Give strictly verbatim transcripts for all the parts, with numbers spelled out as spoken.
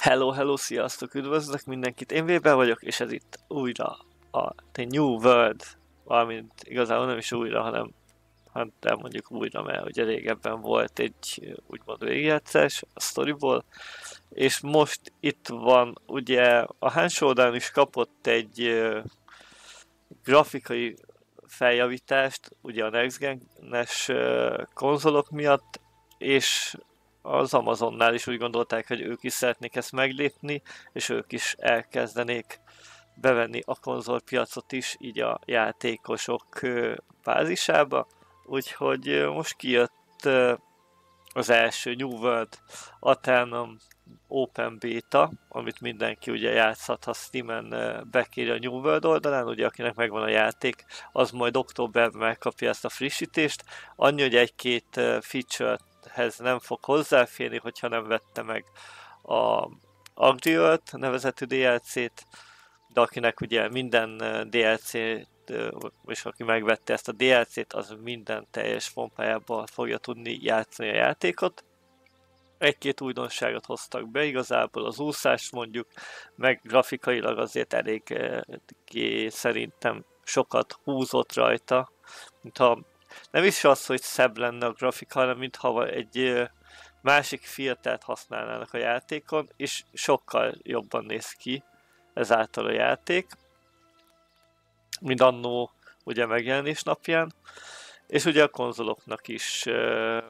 Hello, hello, sziasztok, üdvözlök mindenkit, én Weber vagyok, és ez itt újra a The New World, valamint igazából nem is újra, hanem hát nem mondjuk újra, mert ugye régebben volt egy úgymond végigjátszás a sztoriból, és most itt van, ugye a hátsó oldalon is kapott egy uh, grafikai feljavítást, ugye a Next Gen-es uh, konzolok miatt, és az Amazonnál is úgy gondolták, hogy ők is szeretnék ezt meglépni, és ők is elkezdenék bevenni a konzolpiacot is, így a játékosok bázisába. Úgyhogy most kijött az első New World Aeternum Open Beta, amit mindenki ugye játszhat, ha Steamen bekéri a New World oldalán, ugye akinek megvan a játék, az majd októberben megkapja ezt a frissítést. Annyi, hogy egy-két feature hez nem fog hozzáférni, hogyha nem vette meg a Agriölt nevezetű dé el cét, de akinek ugye minden dé el cét, és aki megvette ezt a dé el cét, az minden teljes pompájában fogja tudni játszani a játékot. Egy-két újdonságot hoztak be, igazából az úszást mondjuk, meg grafikailag azért elég szerintem sokat húzott rajta, mintha nem is az, hogy szebb lenne a grafika, hanem mintha egy másik filtert használnának a játékon, és sokkal jobban néz ki ezáltal a játék, mint annó ugye megjelenés napján, és ugye a konzoloknak is uh,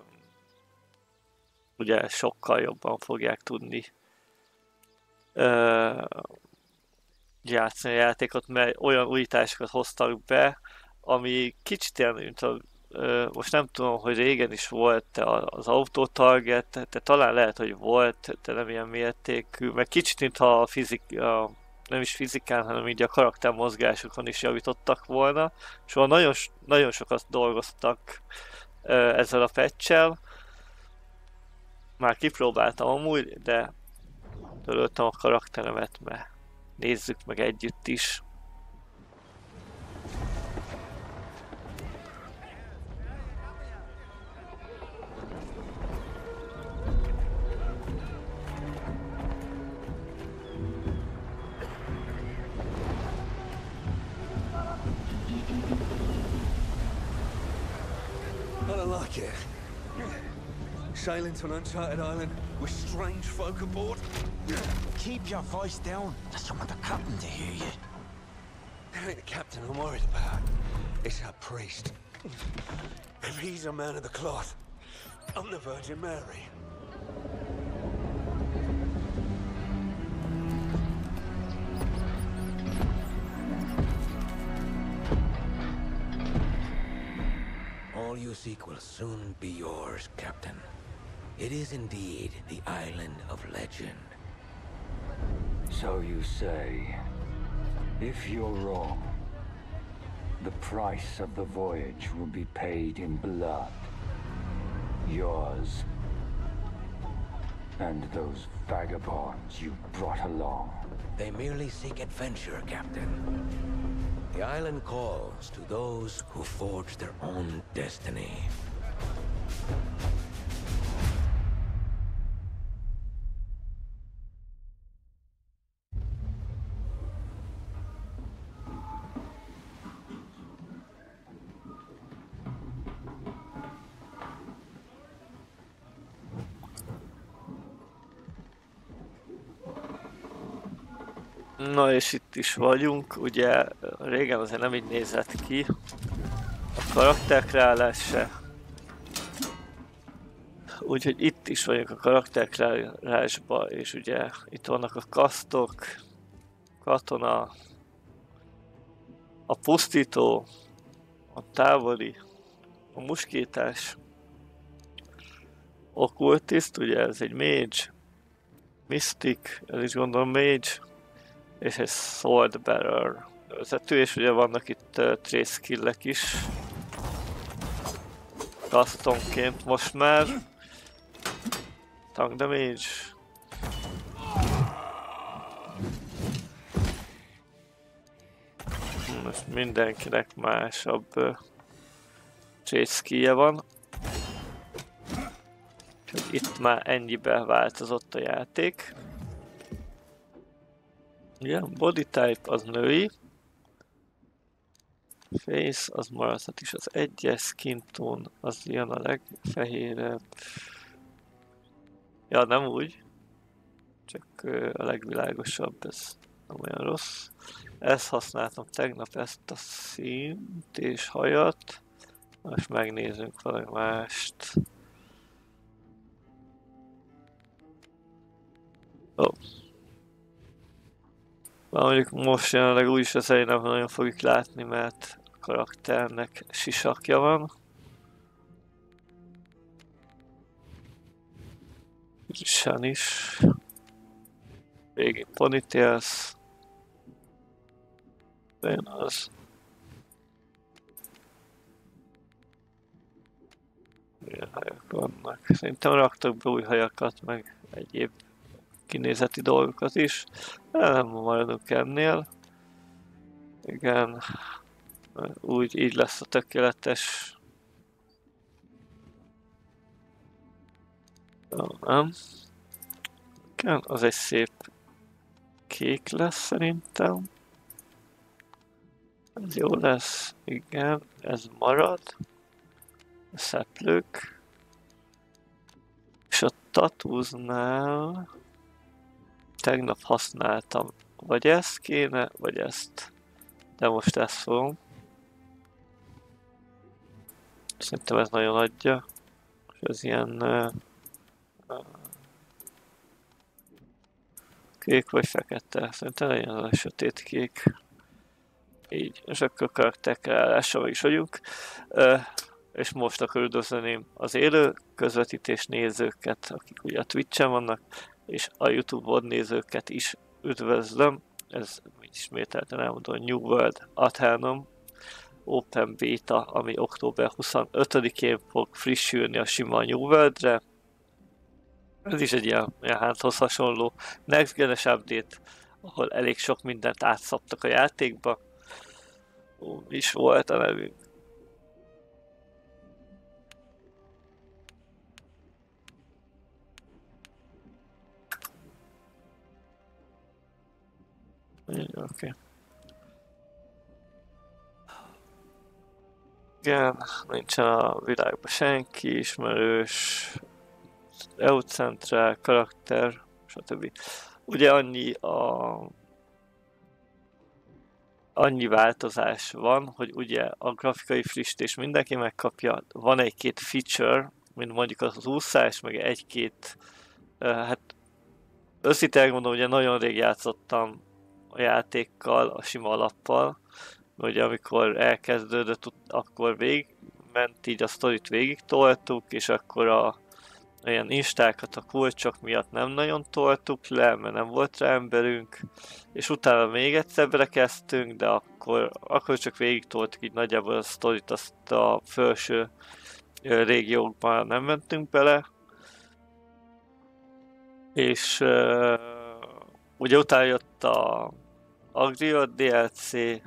ugye sokkal jobban fogják tudni uh, játszani a játékot, mert olyan újításokat hoztak be, ami kicsit ilyen, mint a most nem tudom, hogy régen is volt az auto-target, de talán lehet, hogy volt, de nem ilyen mértékű, meg kicsit, mintha a fizika, nem is fizikán, hanem így a karaktermozgásokon is javítottak volna. Szóval nagyon, nagyon sokat dolgoztak ezzel a patch-el. Már kipróbáltam amúgy, de töröltem a karakteremet, mert nézzük meg együtt is. Sailing to an uncharted island with strange folk aboard. Keep your voice down. I just want the captain to hear you. It ain't the captain I'm worried about. It's our priest. If he's a man of the cloth, I'm the Virgin Mary. All you seek will soon be yours, Captain. It is indeed the island of legend. So you say. If you're wrong, the price of the voyage will be paid in blood. Yours. And those vagabonds you brought along. They merely seek adventure, Captain. The island calls to those who forge their own destiny. Na és itt is vagyunk, ugye régen azért nem így nézett ki a karakterkreálás se. Úgyhogy itt is vagyunk a karakterkreálásba, és ugye itt vannak a kasztok, katona, a pusztító, a távoli, a muskétás, okkultiszt, ugye ez egy mage, mystic, ez is gondolom mage, és egy sword bearer vezető, és ugye vannak itt uh, trace skillek is customként most már. Tank damage. Most mindenkinek másabb uh, trace skillje van. Itt már ennyibe változott a játék. Igen, body type az női. Face az maradhat is az egyes, skin tone az ilyen a legfehérebb. Ja, nem úgy. Csak a legvilágosabb, ez nem olyan rossz. Ezt használtam tegnap, ezt a színt és hajat. Most megnézzünk valami mást. Ó. Oh. Mondjuk most jelenleg úgyis az elején nem nagyon fogjuk látni, mert a karakternek sisakja van. Sen is. Végig ponytails. Én az. Milyen hajak vannak? Szerintem raktak be új hajakat, meg egyéb kinézeti dolgokat is. Nem maradunk ennél. Igen. Úgy így lesz a tökéletes. Nem. Igen, az egy szép kék lesz szerintem. Ez jó lesz, igen, ez marad. A szeplők. És a tatúznál tegnap használtam, vagy ezt kéne, vagy ezt. De most ezt fogom. Szerintem ez nagyon adja. És ez ilyen uh, uh, kék vagy fekete. Szerintem legyen az a sötét kék. Így, és akkor karakterkreálással is vagyunk. Uh, és most akkor üdvözlöném az élő közvetítés nézőket, akik ugye a Twitch-en vannak, és a YouTube-on nézőket is üdvözlöm. Ez ismételten elmondom, New World Aeternum Open Beta, ami október huszonötödikén fog frissülni a sima New World-re. Ez is egy ilyen, ilyen hánthoz hasonló Next Gen-es update, ahol elég sok mindent átszaptak a játékba. Ó, is volt a nevünk. Oké. Okay. Igen, nincsen a világban senki, ismerős, eucentrál, karakter, stb. Ugye annyi a... annyi változás van, hogy ugye a grafikai frissítés mindenki megkapja, van egy-két feature, mint mondjuk az úszás, meg egy-két, uh, hát őszintén mondom, ugye nagyon rég játszottam a játékkal, a sima alappal, ugye amikor elkezdődött, akkor végig ment, így a sztorit végig toltuk, és akkor a olyan instákat a kulcsok miatt nem nagyon toltuk le, mert nem volt rá emberünk, és utána még egyszer kezdtünk, de akkor, akkor csak végig toltuk így nagyjából a sztorit, azt a felső régiókban nem mentünk bele. És uh, ugye utána jött a Agriot dé el cé,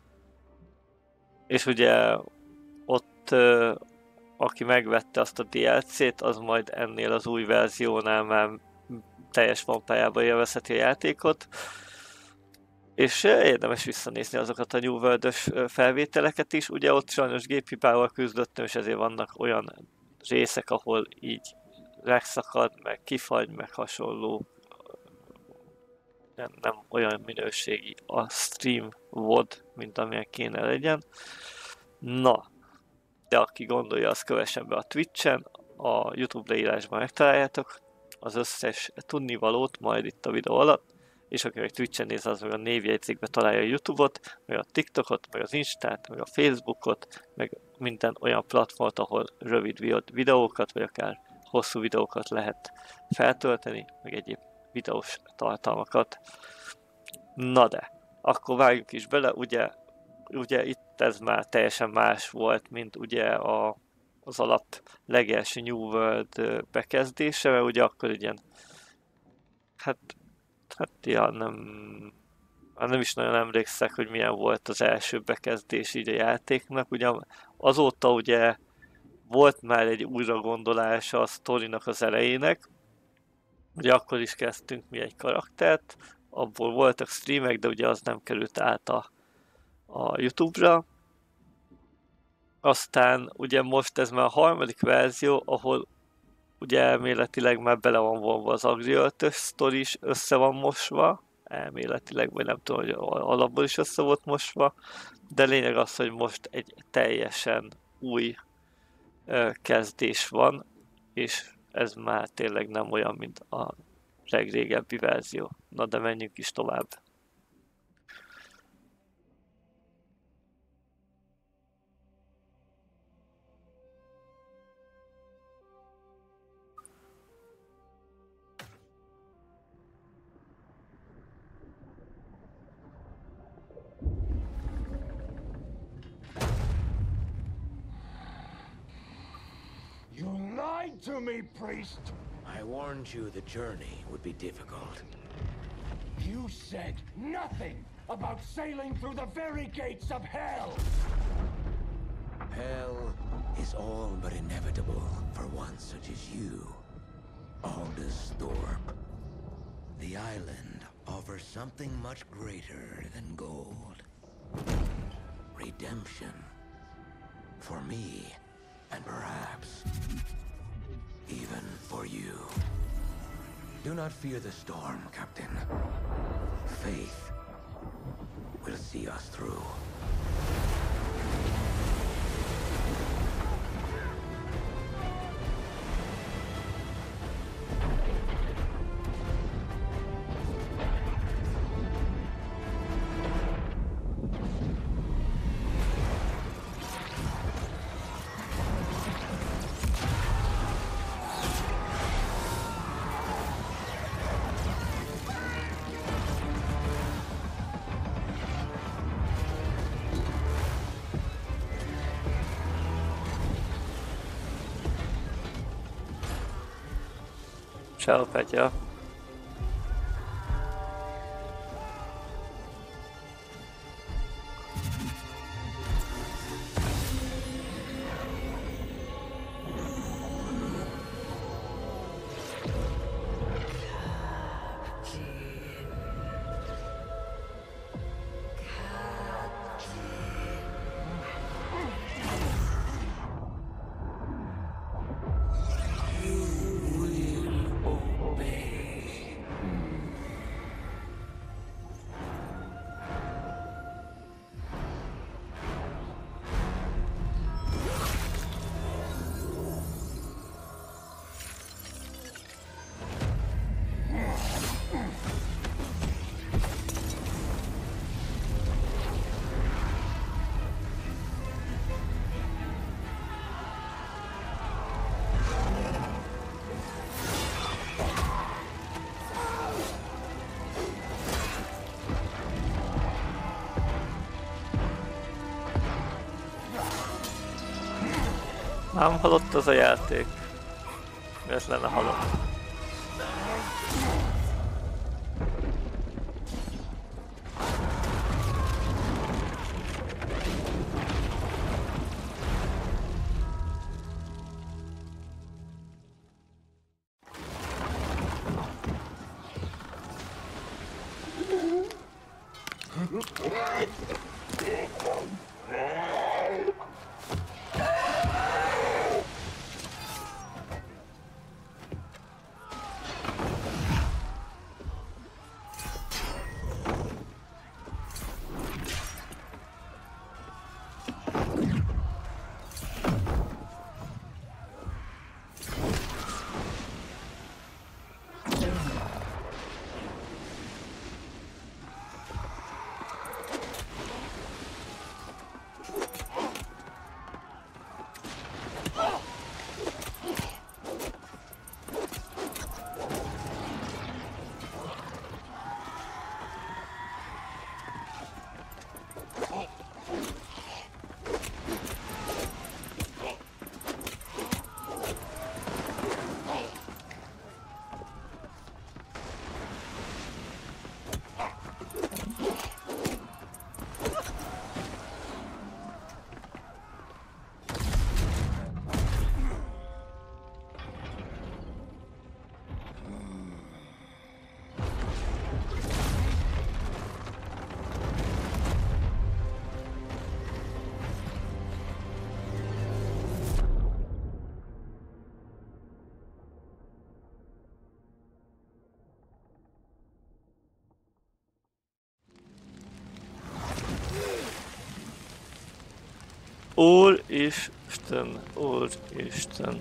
és ugye ott uh, aki megvette azt a dé el cét, az majd ennél az új verziónál már teljes vampájában élvezheti a játékot. És érdemes visszanézni azokat a New World-ös felvételeket is. Ugye ott sajnos géphibával küzdöttem, és ezért vannak olyan részek, ahol így megszakad, meg kifagy, meg hasonló. Nem, nem olyan minőségi a stream vod, mint amilyen kéne legyen. Na, de aki gondolja, az kövessen be a Twitch-en, a YouTube leírásban megtaláljátok az összes tudnivalót majd itt a videó alatt, és aki meg Twitch-en néz, az meg a névjegyzékbe találja a YouTube-ot, meg a TikTokot, meg az Instát, meg a Facebookot, meg minden olyan platformot, ahol rövid videókat, vagy akár hosszú videókat lehet feltölteni, meg egyéb videós tartalmakat. Na de, akkor vágjuk is bele, ugye, ugye itt ez már teljesen más volt, mint ugye a, az alap legelső New World bekezdése, mert ugye akkor ilyen, hát, hát ja, nem, nem is nagyon emlékszek, hogy milyen volt az első bekezdés így a játéknak, ugye azóta ugye volt már egy újragondolása a sztorinak az elejének, ugye akkor is kezdtünk mi egy karaktert, abból voltak streamek, de ugye az nem került át a, a YouTube-ra. Aztán ugye most ez már a harmadik verzió, ahol ugye elméletileg már bele van vonva az Agriöltös sztori is, össze van mosva, elméletileg, vagy nem tudom, hogy alapból is össze volt mosva, de lényeg az, hogy most egy teljesen új ö, kezdés van, és ez már tényleg nem olyan, mint a legrégebbi verzió. Na de menjünk is tovább. You lied to me, priest! I warned you the journey would be difficult. You said nothing about sailing through the very gates of hell! Hell is all but inevitable for one such as you, Aldous Thorpe. The island offers something much greater than gold. Redemption. For me, and perhaps even for you. Do not fear the storm, Captain. Faith will see us through. Ciao, Petya. Nem halott az a játék. Miért lenne halott? Úristen, úristen.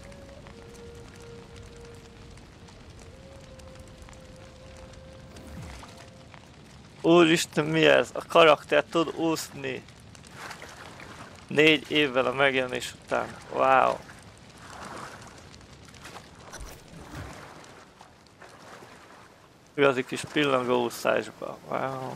Úristen, mi ez? A karakter tud úszni. Négy évvel a megjelenés után. Wow. Igazi kis pillangó úszásba. Wow.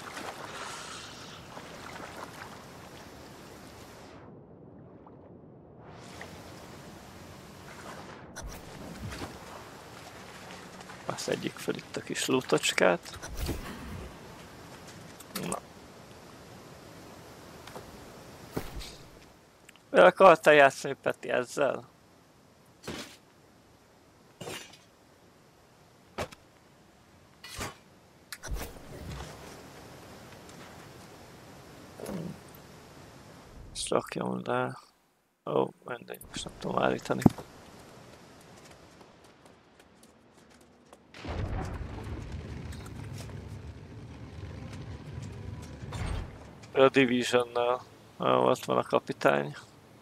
Azt egyik fel itt a kis lútocskát. Na. El akartál játszani, Peti, ezzel? Ezt rakjam le. Ó, mindegy, most nem tudom állítani. A Divisionnal. Ott van a kapitány.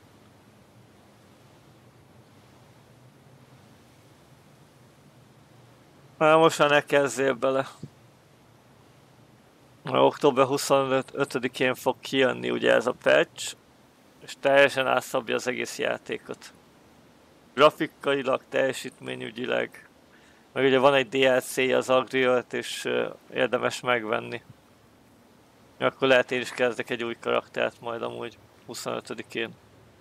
Na, most már ne kezdjél bele. október huszonötödikén fog kijönni ugye ez a patch, és teljesen átszabja az egész játékot. Grafikailag, teljesítményügyileg, meg ugye van egy dé el cé-je az Agrialt, és uh, érdemes megvenni. Akkor lehet én is kezdek egy új karaktert majd amúgy huszonötödikén.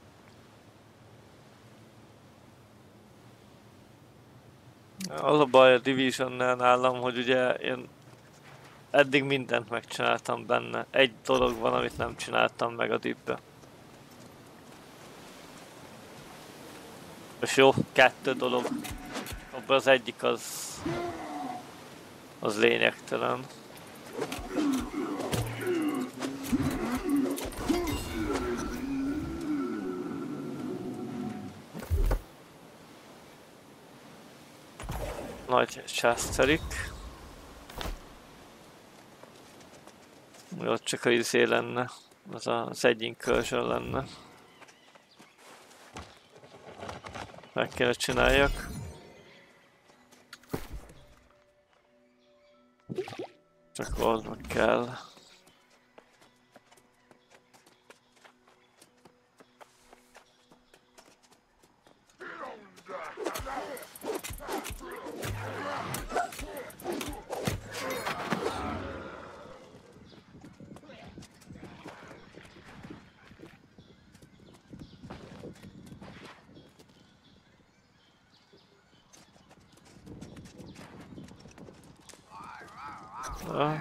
Az a baj a Divisionnel nálam, hogy ugye én eddig mindent megcsináltam benne. Egy dolog van, amit nem csináltam meg a Dibbe. És jó, kettő dolog. Abban az egyik az... az lényegtelen. Nagy császterik. Ott csak a izé lenne, az az egy incursion lenne. Meg kéne csináljak. Csak oldva kell. Ja.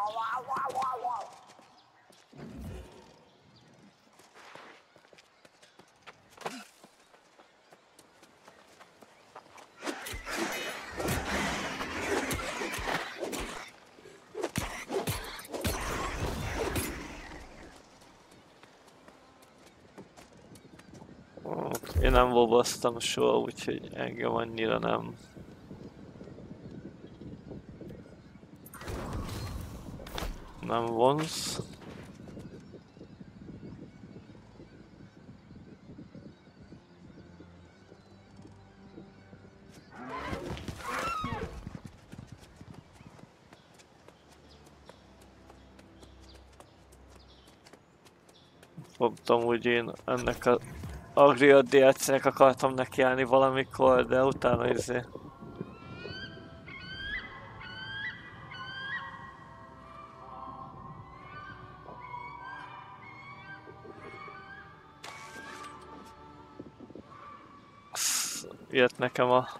Én nem boboztam soha, úgyhogy engem annyira nem. Nem vonz. Fogtam, úgy én ennek a Agrialt dé el cé-nek akartam nekiállni valamikor, de utána izé. Jött nekem a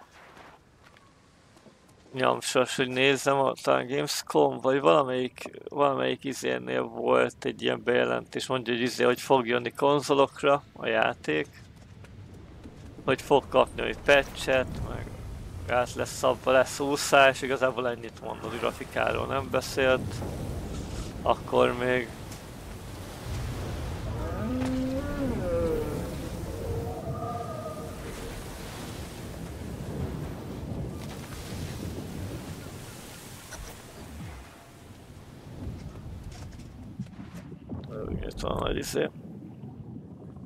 nyomsos, hogy nézzem, a, talán Gamescom, vagy valamelyik, valamelyik izénél volt egy ilyen bejelentés, mondja, hogy izé, hogy fog jönni konzolokra a játék, hogy fog kapni egy patchet, meg át lesz szabva, lesz úszás, igazából ennyit mondott, grafikáról nem beszélt, akkor még. Itt van nagy izé.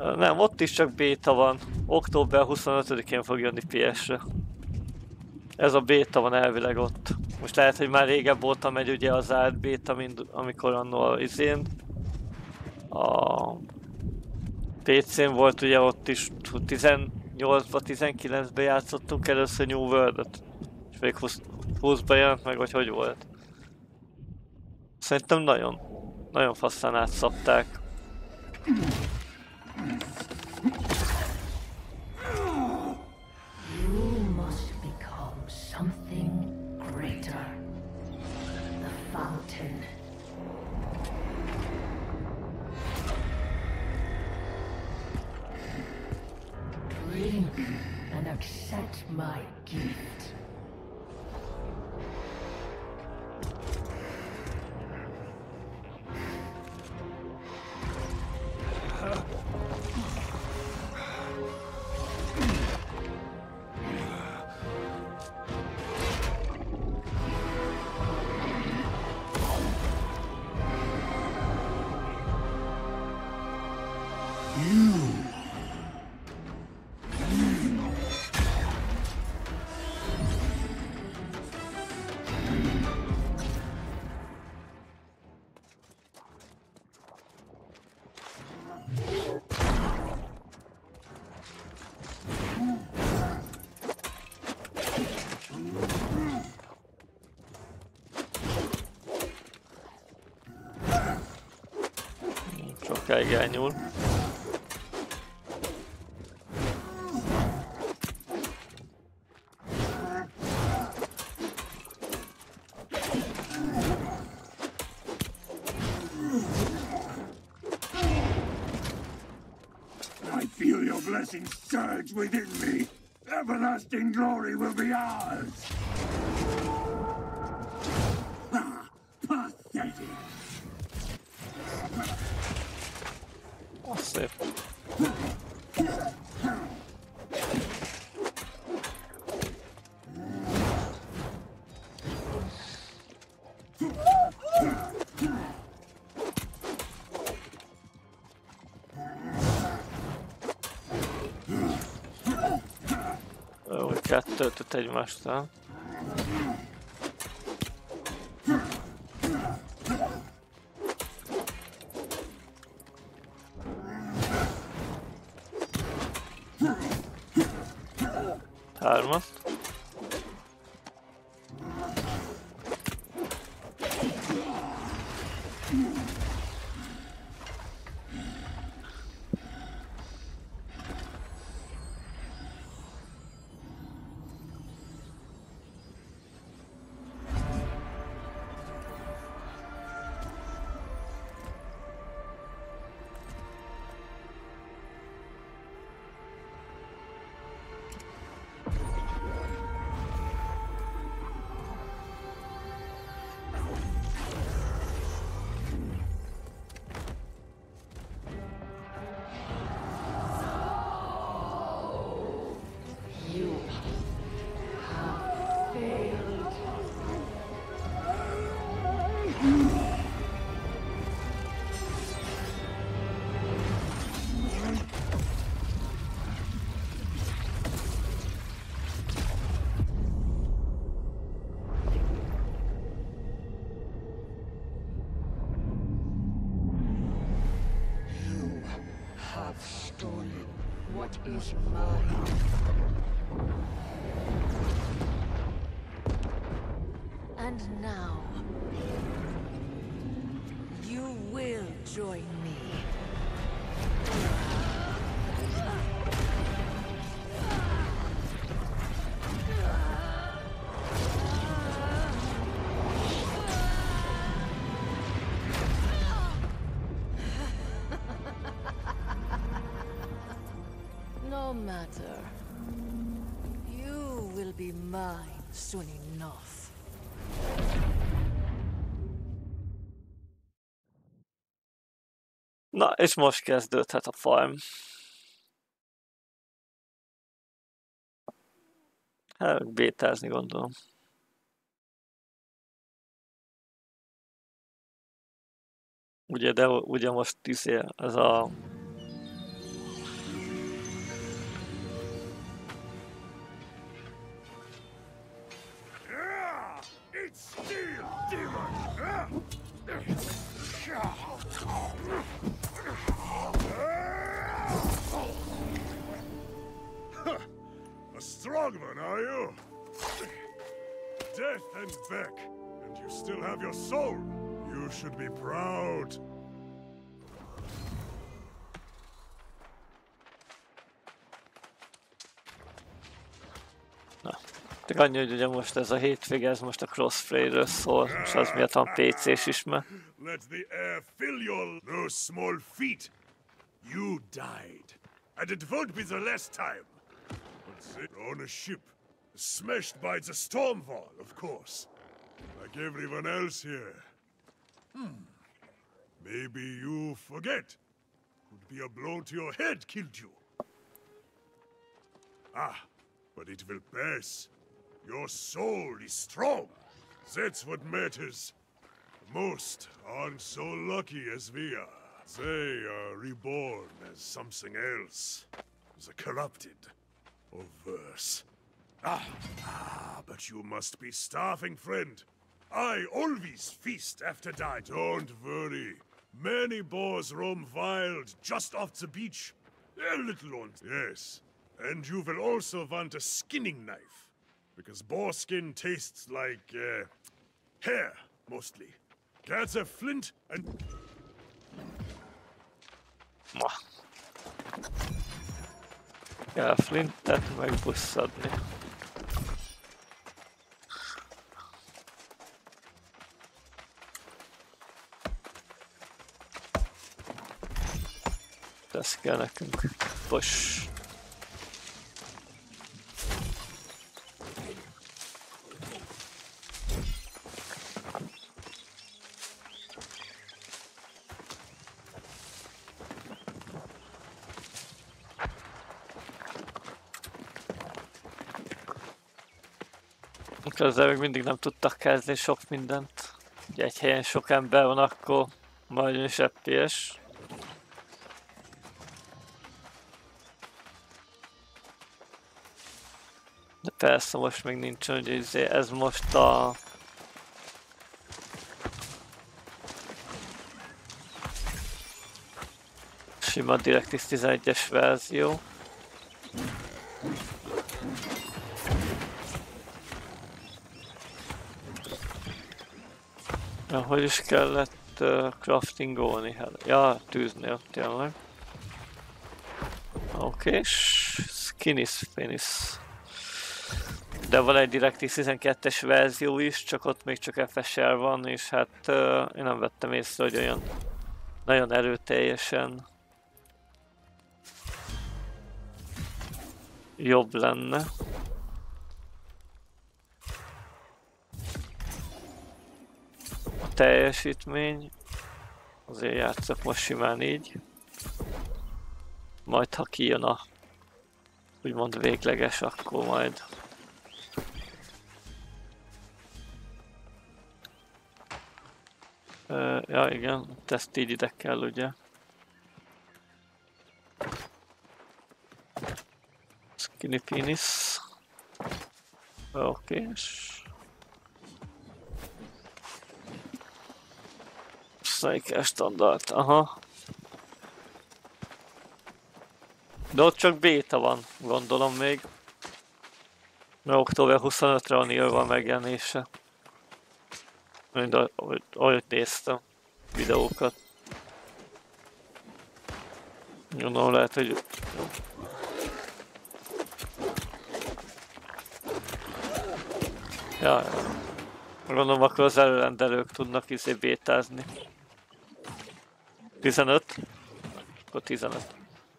Nem, ott is csak béta van. október huszonötödikén fog jönni pé es-re. Ez a béta van elvileg ott. Most lehet, hogy már régebb óta megy ugye az zárt béta, mint amikor annól izén. A pé cén volt ugye ott is tizennyolcba, tizenkilencbe játszottunk először New World-öt. És még húszba jelent meg, vagy hogy volt. Szerintem nagyon, nagyon faszán átszapták. Drink and accept my gift. Sokáig elnyúl. I feel your blessings surge within me. Everlasting glory will be ours. Ah, pathetic. Szép. Úgy kettőt egymástán. Hármat. What is mine? And now, you will join me. No matter. You will be mine soon enough. Na, és most kezdődhet a farm. Hát, bétázni gondolom. Ugye, de ugye most izé, ez a and back, and you still have your soul. You should be proud. Na, csak annyi, hogy ugye most ez a hétvége, ez most a Crossplay-ről szól, és az miatt van pé cés is, mert... Let the air fill your those small feet. You died, and it won't be the last time. But they on a ship, smashed by the Stormwall, of course, like everyone else here. Hmm. Maybe you forget. Could be a blow to your head killed you. Ah, but it will pass. Your soul is strong. That's what matters. Most aren't so lucky as we are. They are reborn as something else. The corrupted. Or worse. Ah, ah, but you must be starving, friend. I always feast after die. Don't worry. Many boars roam wild just off the beach. They're little ones. Yes. And you will also want a skinning knife. Because boar skin tastes like, uh, hair, mostly. Gather flint and... Ma. Kell flintet megbusszadni. Ez kell nekünk. Push. Ezzel még mindig nem tudtak kezdeni sok mindent. Ugye egy helyen sok ember van, akkor majd is ef pé es. De persze most még nincsen, ugye ez most a... sima DirectX tizenegyes verzió. Ja, hogy is kellett uh, craftingolni? Ja, tűznél tényleg. Oké, okay. Skinnis Penis. De van egy DirectX tizenkettes verzió is, csak ott még csak ef es er van, és hát uh, én nem vettem észre, hogy olyan nagyon erőteljesen jobb lenne. Teljesítmény, azért játszok most simán így, majd ha kijön a úgymond végleges, akkor majd uh, ja igen, ezt így ide kell ugye. Skinny penis. Oké, okay. Snake standard, aha. De ott csak béta van, gondolom még. Mert október huszonötödikére van írva a megjelenése. Mind ahogy, ahogy néztem videókat. Gondolom lehet, hogy... Ja, gondolom akkor az előrendelők tudnak izé bétázni. tizenöt? Akkor tizenöt.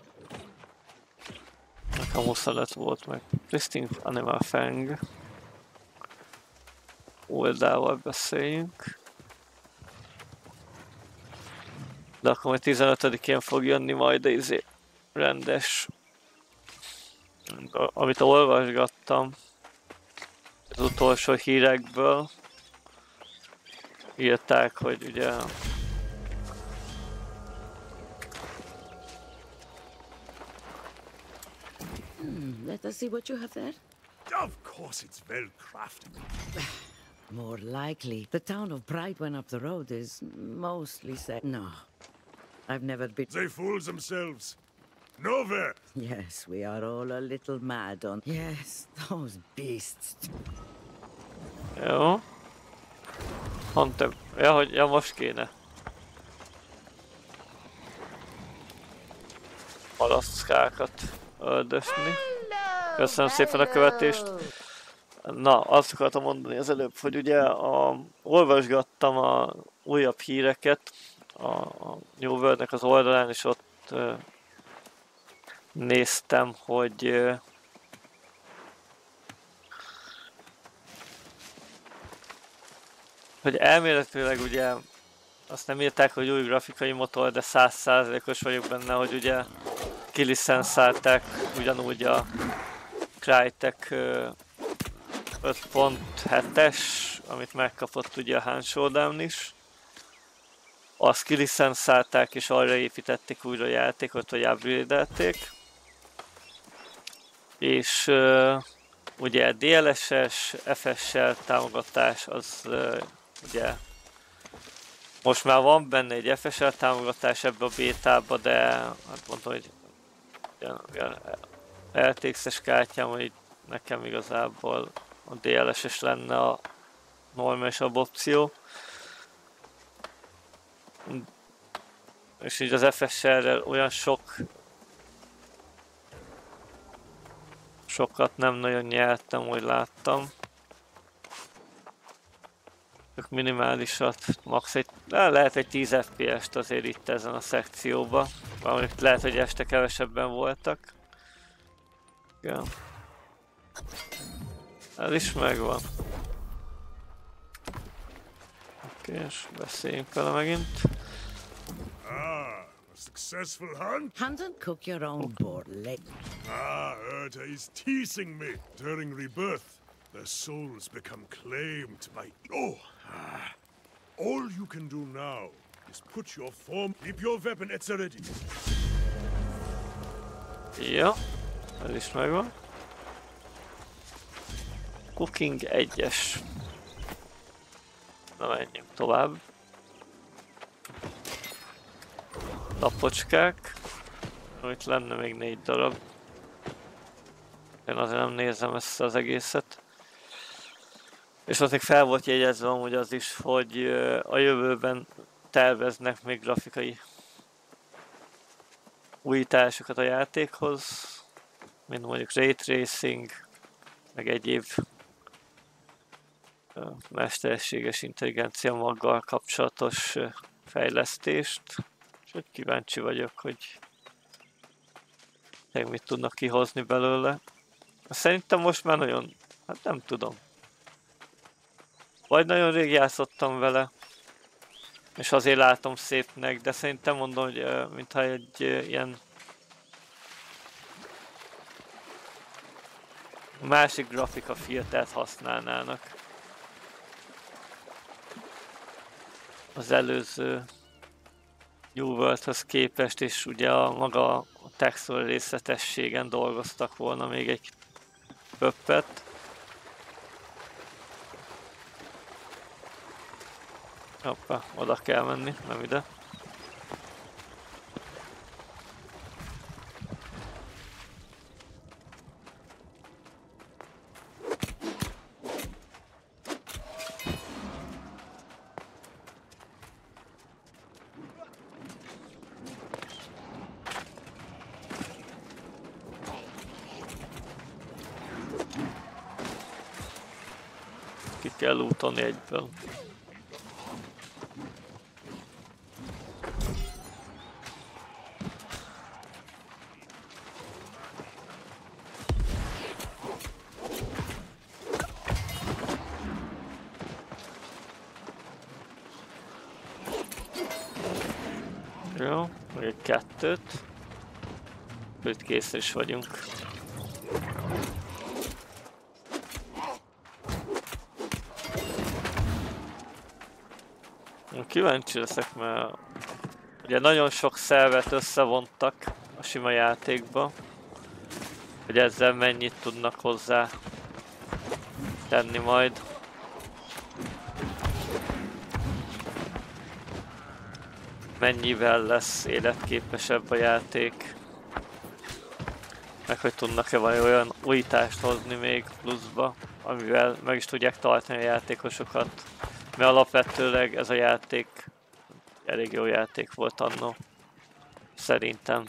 Nekem huszonöt volt meg. Pristine Animal Fang. Oldával beszéljünk. De akkor majd tizenötödikén fog jönni majd izé rendes. Amit olvasgattam az utolsó hírekből. Írták, hogy ugye Let us see what you have there. Of course it's well crafted. More likely. The town of Brightwen up the road is mostly set. No. I've never been... They fool themselves. Nowhere! Yes, we are all a little mad on... Yes, those beasts. jó. Hunter. Ja, hogy ja, most kéne. Alaszkákat öldösni. Köszönöm szépen a követést. Na, azt akartam mondani az előbb, hogy ugye a, olvasgattam a újabb híreket a, a New World-nek az oldalán, és ott uh, néztem, hogy uh, hogy elméletileg ugye azt nem írták, hogy új grafikai motor, de száz százalékos vagyok benne, hogy ugye kilicenszálták ugyanúgy a Crytek uh, öt pont hetes, amit megkapott ugye a Han Showdown is. Azt kilicenszálták és arra építették újra a játékot, vagy upgrade-elték. És uh, ugye dé el es-es, ef es-sel támogatás az uh, ugye most már van benne egy ef es-sel támogatás ebbe a bétába, de hát mondom, hogy er té iksz-es kártyám, hogy nekem igazából a dé el es-es lenne a normálisabb opció. És így az ef es-sel olyan sok sokat nem nagyon nyertem, hogy láttam. Csak minimálisat, max egy, lehet egy tíz ef pé es-t azért itt ezen a szekcióban. Valamint lehet, hogy este kevesebben voltak. Igen. Ez is megvan. Oké, okay, és beszéljünk vele megint. Ah, a successful hunt? Hunt and cook your own board leg. Ah, Urta is teasing me. During rebirth, their souls become claimed by... Oh! Ah. All you can do now is put your form... Keep your weapon at the ready. Ja, ez is megvan. Cooking egyes. Na, menjünk tovább. Lapocskák. Itt lenne még négy darab. Én azért nem nézem ezt az egészet. És ott még fel volt jegyezve amúgy az is, hogy a jövőben terveznek még grafikai újításokat a játékhoz. Mint mondjuk Ray Tracing, meg egyéb mesterséges intelligencia maggal kapcsolatos fejlesztést. Úgyhogy kíváncsi vagyok, hogy meg mit tudnak kihozni belőle. Szerintem most már nagyon, hát nem tudom. Vagy nagyon rég játszottam vele, és azért látom szépnek, de szerintem mondom, hogy mintha egy ilyen másik grafika filtert használnának az előző New World-hoz képest, és ugye a maga a textúra részletességen dolgoztak volna még egy pöppet. Hoppá, oda kell menni, nem ide. Ki kell lootolni egyből. Jó, még egy kettőt. Itt kész is vagyunk. Kíváncsi leszek, mert ugye nagyon sok szervet összevontak a sima játékba, hogy ezzel mennyit tudnak hozzá tenni majd. Mennyivel lesz életképesebb a játék, meg hogy tudnak-e valami olyan újítást hozni még pluszba, amivel meg is tudják tartani a játékosokat Mert alapvetőleg ez a játék elég jó játék volt annó. Szerintem.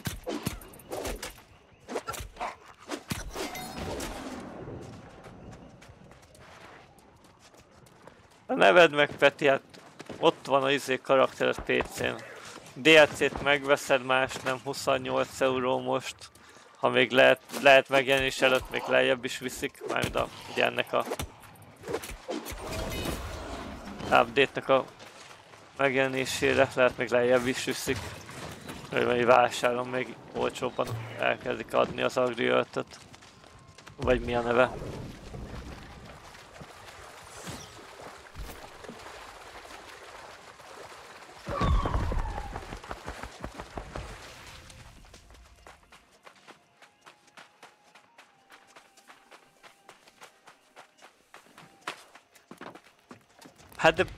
A neved meg Peti, hát ott van a izé karaktered pé cén. dé el cét megveszed, más nem huszonnyolc euró most. Ha még lehet, lehet megjelenés előtt még lejjebb is viszik, mármint a, ugye ennek a update-nek a megjelenésére, lehet még lejjebb is viszik. Vagy vásáron még olcsóbban elkezdik adni az Agriöltöt. Vagy mi a neve. Hát de...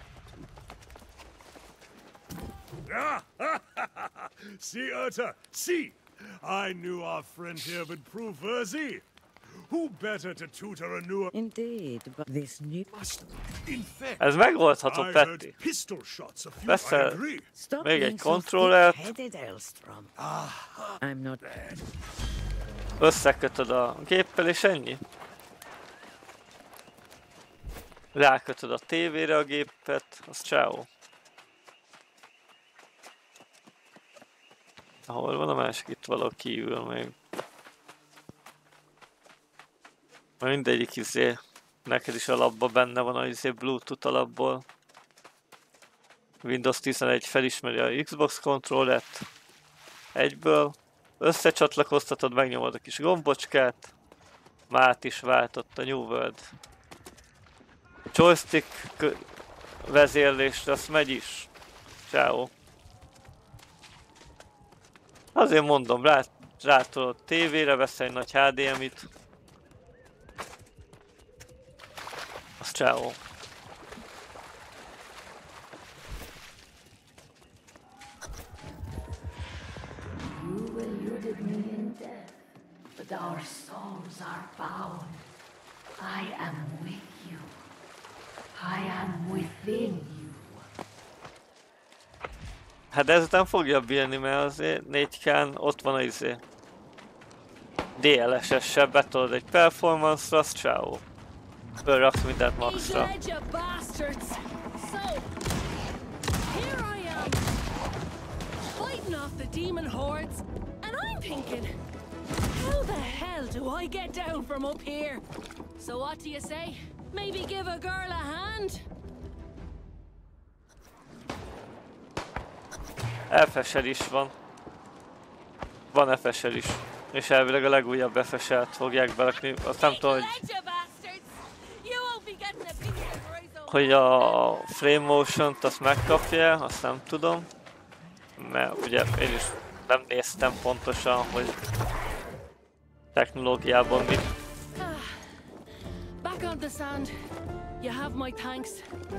See, Urta, see! I knew our friend here would prove worthy. Who better to tutor a newer... Indeed, but this new... In fact, Ez megoldható, I Petty. heard pistol shots a few, I Veszel agree. Stop még egy being so kontrollert, thick-headed, Elstrom. I'm not... összekötöd a géppel és ennyi. Rákötöd a tévére a gépet, az ciao. Hol van a másik? Itt való kívül még. Mindegyik izé, neked is alapban benne van a izé Bluetooth alapból. Windows tizenegy felismeri a Xbox kontrollert egyből. Összecsatlakoztatod, megnyomod a kis gombocskát. Mát is váltott a New World. Joystick vezérlésre, azt megy is. Ciao. Azért mondom, rá, rátolod tévére, vesz egy nagy há dé em-it. Az ciao. You eluded me in death, but our souls are bound. I am with you. I am within you. Hát ezután fogja bírni, mert azért négy kán ott van az izé. dé el es-essel betolod egy performance-ra, az ciao. Fölraksz mindent maxra. Demon hordes, and I'm thinking, how the hell do I get down from up here? So what do you say? Maybe give a girl a hand? ef es el is van. Van ef es el is. És elvileg a legújabb ef es el-t fogják belakni. Azt nem tudom, hogy... hogy a frame motion-t azt megkapja, azt nem tudom. Mert ugye én is nem néztem pontosan, hogy technológiában mit. Back on the sand. You have my thanks.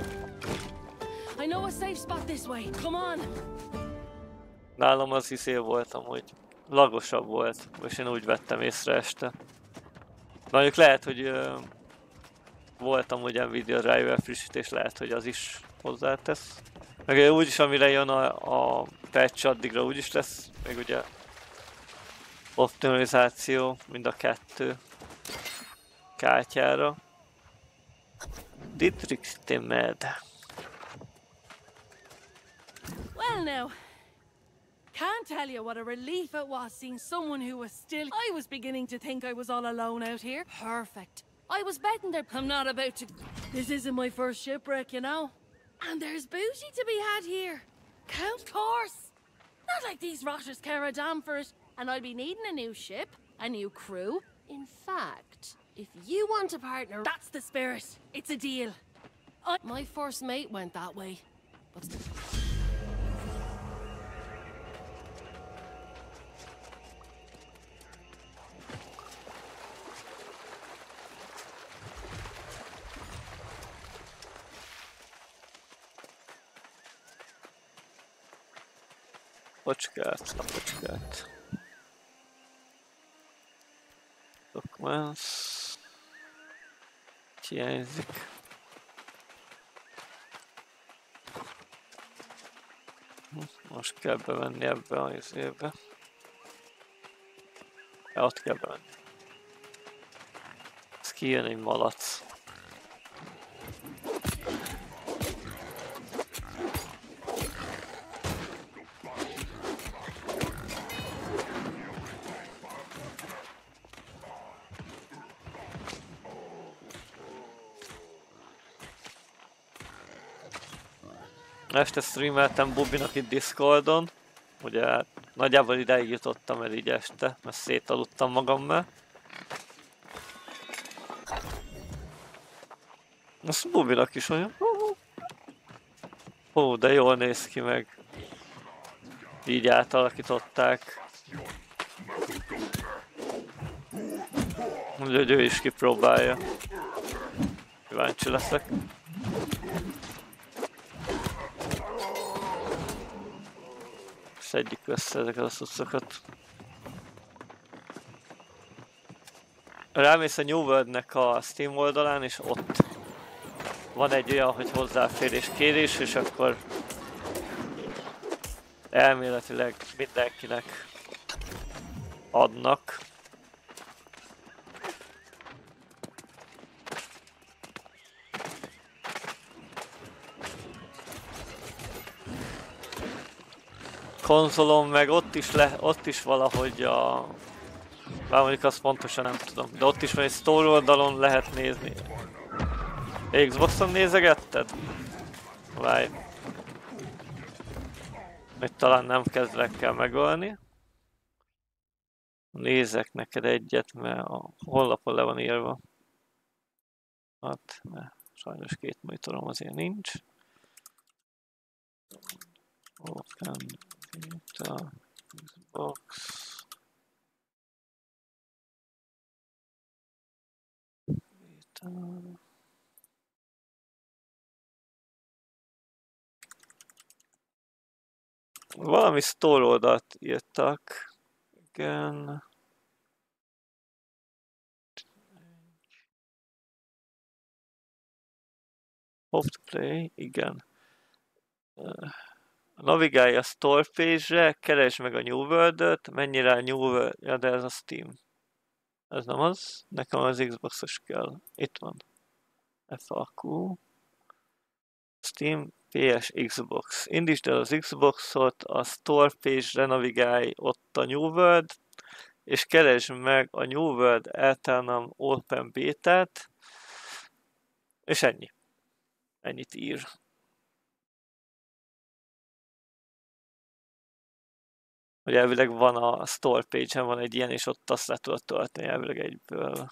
I know a safe spot this way. Come on. Nálam az izé volt amúgy. Lagosabb volt, és én úgy vettem észre este. Mondjuk lehet, hogy uh, volt amúgy Nvidia driver frissítés, lehet, hogy az is hozzátesz. Meg úgyis amire jön a, a patch, addigra úgyis lesz, még ugye optimalizáció mind a kettő kártyára. Dietrich Timmed. Well now, can't tell you what a relief it was seeing someone who was still... I was beginning to think I was all alone out here. Perfect. I was betting there... I'm not about to... This isn't my first shipwreck, you know. And there's booty to be had here. Of course. Not like these rotters care a damn for it. And I'll be needing a new ship, a new crew. In fact, if you want a partner, that's the spirit. It's a deal. I My first mate went that way. But... Lapocskát, lapocskát. Documents. Hiányzik. Most kell bevenni ebbe a izébe. Ja, ott kell bevenni. Ez kijön egy malac. Este streameltem Bubinak itt Discordon. Ugye hát nagyjából ideig jutottam el így este, mert szétaludtam magammal. Azt Bubinak is olyan. Ó, de jól néz ki meg. Így átalakították. Úgyhogy ő is kipróbálja. Kíváncsi leszek. Szedjük össze ezeket a cuccokat. Rámész a New World-nek a Steam oldalán, és ott van egy olyan, hogy hozzáférés kérés, és akkor elméletileg mindenkinek adnak. Konzolon meg ott is, le, ott is valahogy a... Bár mondjuk azt pontosan nem tudom, de ott is van egy store oldalon lehet nézni. Xboxon nézegetted? Várj. Még talán nem kezdlek kell megölni. Nézek neked egyet, mert a honlapon le van írva. Hát, mert sajnos két monitorom azért nincs. Open Vita, Xbox. Vita. Valami store oldalt írtak. Igen. Hope to play, igen. Navigálj a store page-re, keresd meg a New World-öt, menj rá a New World, ja, de ez a Steam. Ez nem az, nekem az Xbox-os kell. Itt van. F A Q. Steam, P S, Xbox. Indítsd el az Xboxot, a store page-re navigálj ott a New World, és keresd meg a New World Eternal Open Beta-t, és ennyi. Ennyit ír. Hogy elvileg van a store page-en van egy ilyen, és ott azt le tudod tölteni elvileg egyből.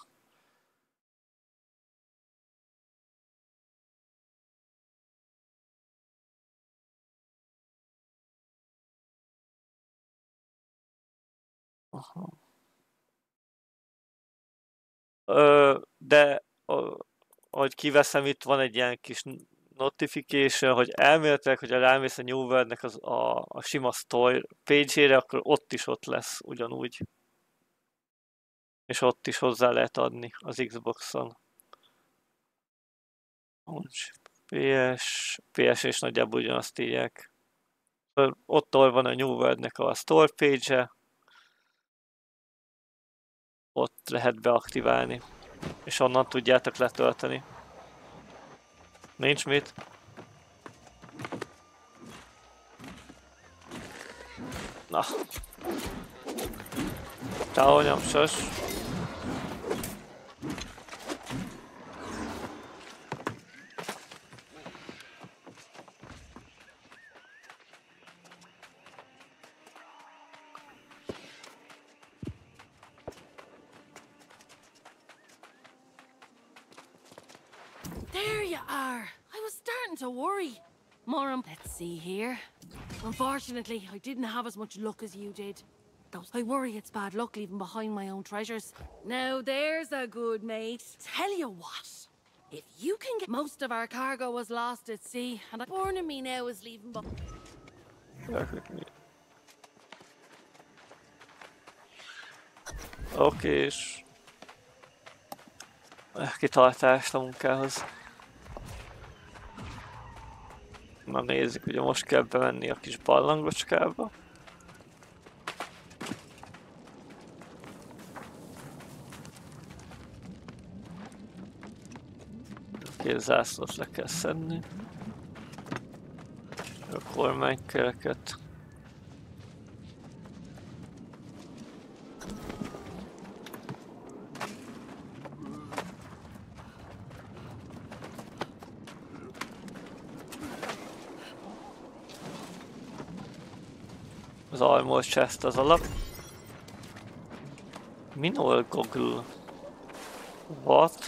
Aha. Ö, de ahogy kiveszem, itt van egy ilyen kis notification, hogy elméletileg, hogy rámész a New World-nek az, a, a sima store page-ére, akkor ott is ott lesz ugyanúgy. És ott is hozzá lehet adni az Xboxon. P S, P S és nagyjából ugyanazt írják. Ott van a New World-nek a store page-e. Ott lehet beaktiválni. És onnan tudjátok letölteni. Nincs mit. Na. Távol nyomsos. There you are. I was starting to worry. Moram, let's see here. Unfortunately, I didn't have as much luck as you did. I worry it's bad luck leaving behind my own treasures. Now there's a good mate. Tell you what, if you can get... Most of our cargo was lost at sea, and I'm warning me now is leaving behind. Oké, és... kitartást a munkához. Na nézzük, ugye most kell bemenni a kis barlangocskába. A két zászlót le kell szedni. A kormánykereket. Az armor chest az alap. Minor goggle. What?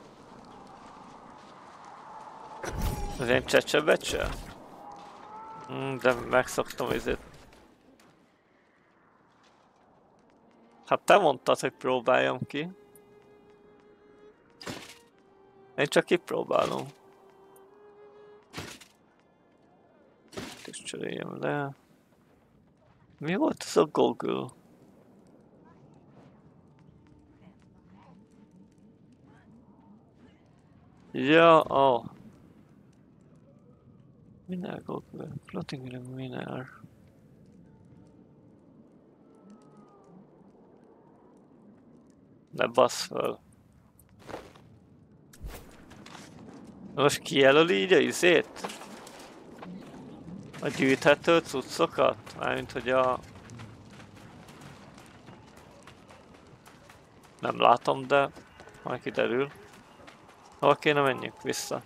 Ez ilyen csecsebecse? Mm, de megszoktam ezért. Hát te mondtad, hogy próbáljam ki. Én csak kipróbálom. És cseréljem le. Mi volt ez a goggle? Ja, oh. Minár goggle. Floating minár. Ne bassz fel. Most kijelöli így a izét? A gyűjthető cuccokat? Mármint, hogy a... Nem látom, de majd kiderül. Hol kéne menjünk vissza?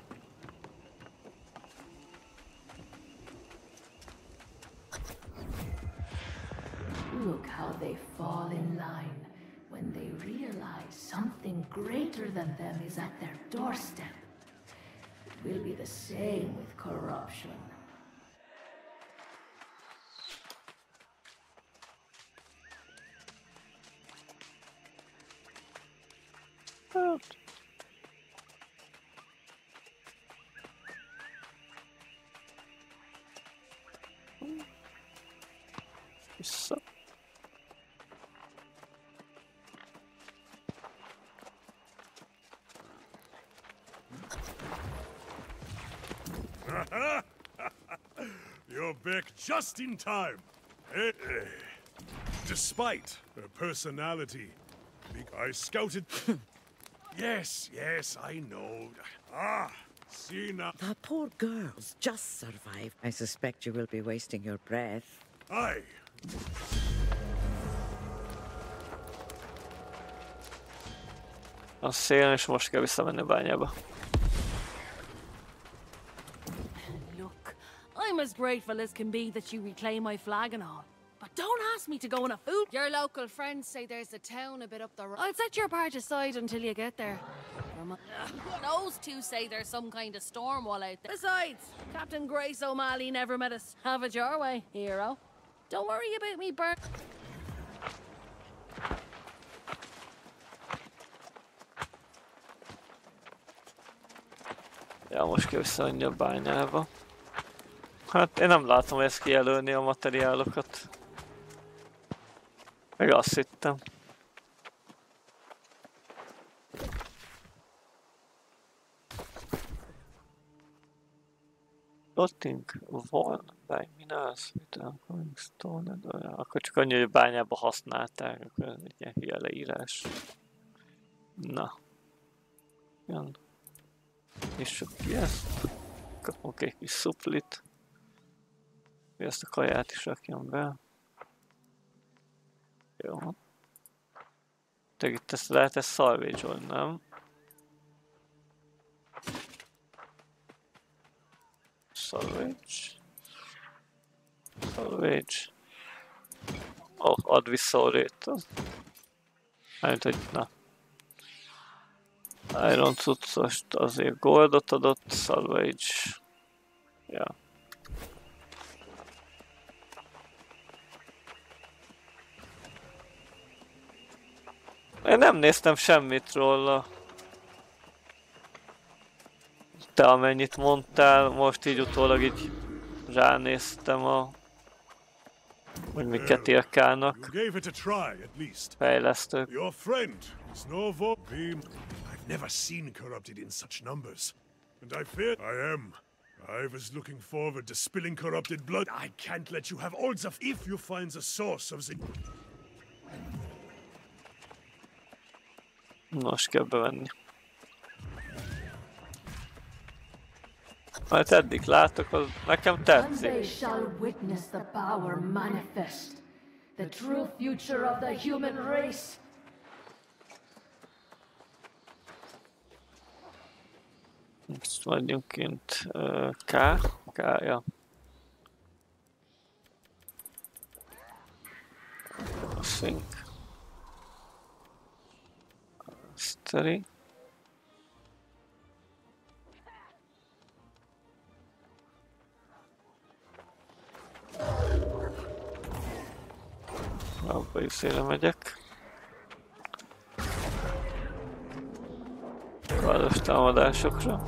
Look how they fall in line when they realize something greater than them is at their doorstep. It will be the same with corruption. Vissza. You're back just in time. Eh, eh. Despite her personality, I scouted. Yes, yes, I know. Ah, see now. The poor girls just survived. I suspect you will be wasting your breath. Aye. A szélen, és most kell visszamenni a bányába. Look, I'm as grateful as can be that you reclaim my flag and all. But don't ask me to go on a food. Your local friends say there's a town a bit up the road. I'll set your part aside until you get there. Those two say there's some kind of storm wall out there. Besides, Captain Grace O'Malley never met us. Have it your way, hero. Don't worry about me, Bert. Ja, most kell visszamenni a bányába. Hát én nem látom, hogy ezt kijelölni a materiálokat. Meg azt hittem. Plotting van, bányminálsz, going stone, akkor csak annyi, hogy a bányába használták, akkor ez egy ilyen hülye leírás. Na. Jön. Nyissuk ki ezt. Kapunk egy kis szuplit. Ezt a kaját is rakjam be. Jó. Tehát itt ezt lehet ezt salvage-olni, nem? Salvage. Salvage. Oh, add vissza a rétet. Mármint, hogy na. Iron cuccost azért goldot adott, salvage. Ja. Én nem néztem semmit róla. Te amennyit mondtál, most így utólag így ránéztem a... hogy miket írkálnak. Fejlesztők. Your friend is no I've never seen corrupted in such numbers. And I fear I am. I was looking forward to spilling corrupted blood. I can't let you have all the... If you find the source of the... Nos, kell bevenni. Mert eddig látok, az nekem tetszik. One day shall witness the power manifest. The true future of the human race. Most vagyunk kint. Uh, K. K, ja. Sync. Story. Abba is széle megyek. Város támadásokra.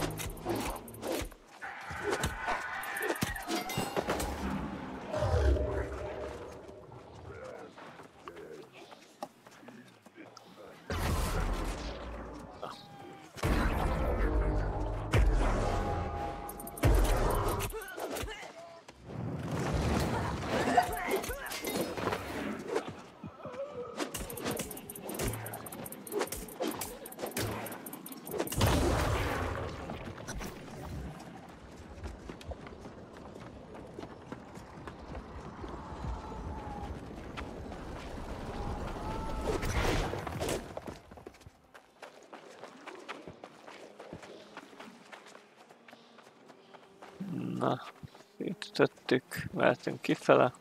Na, itt tettük, mehetünk kifele.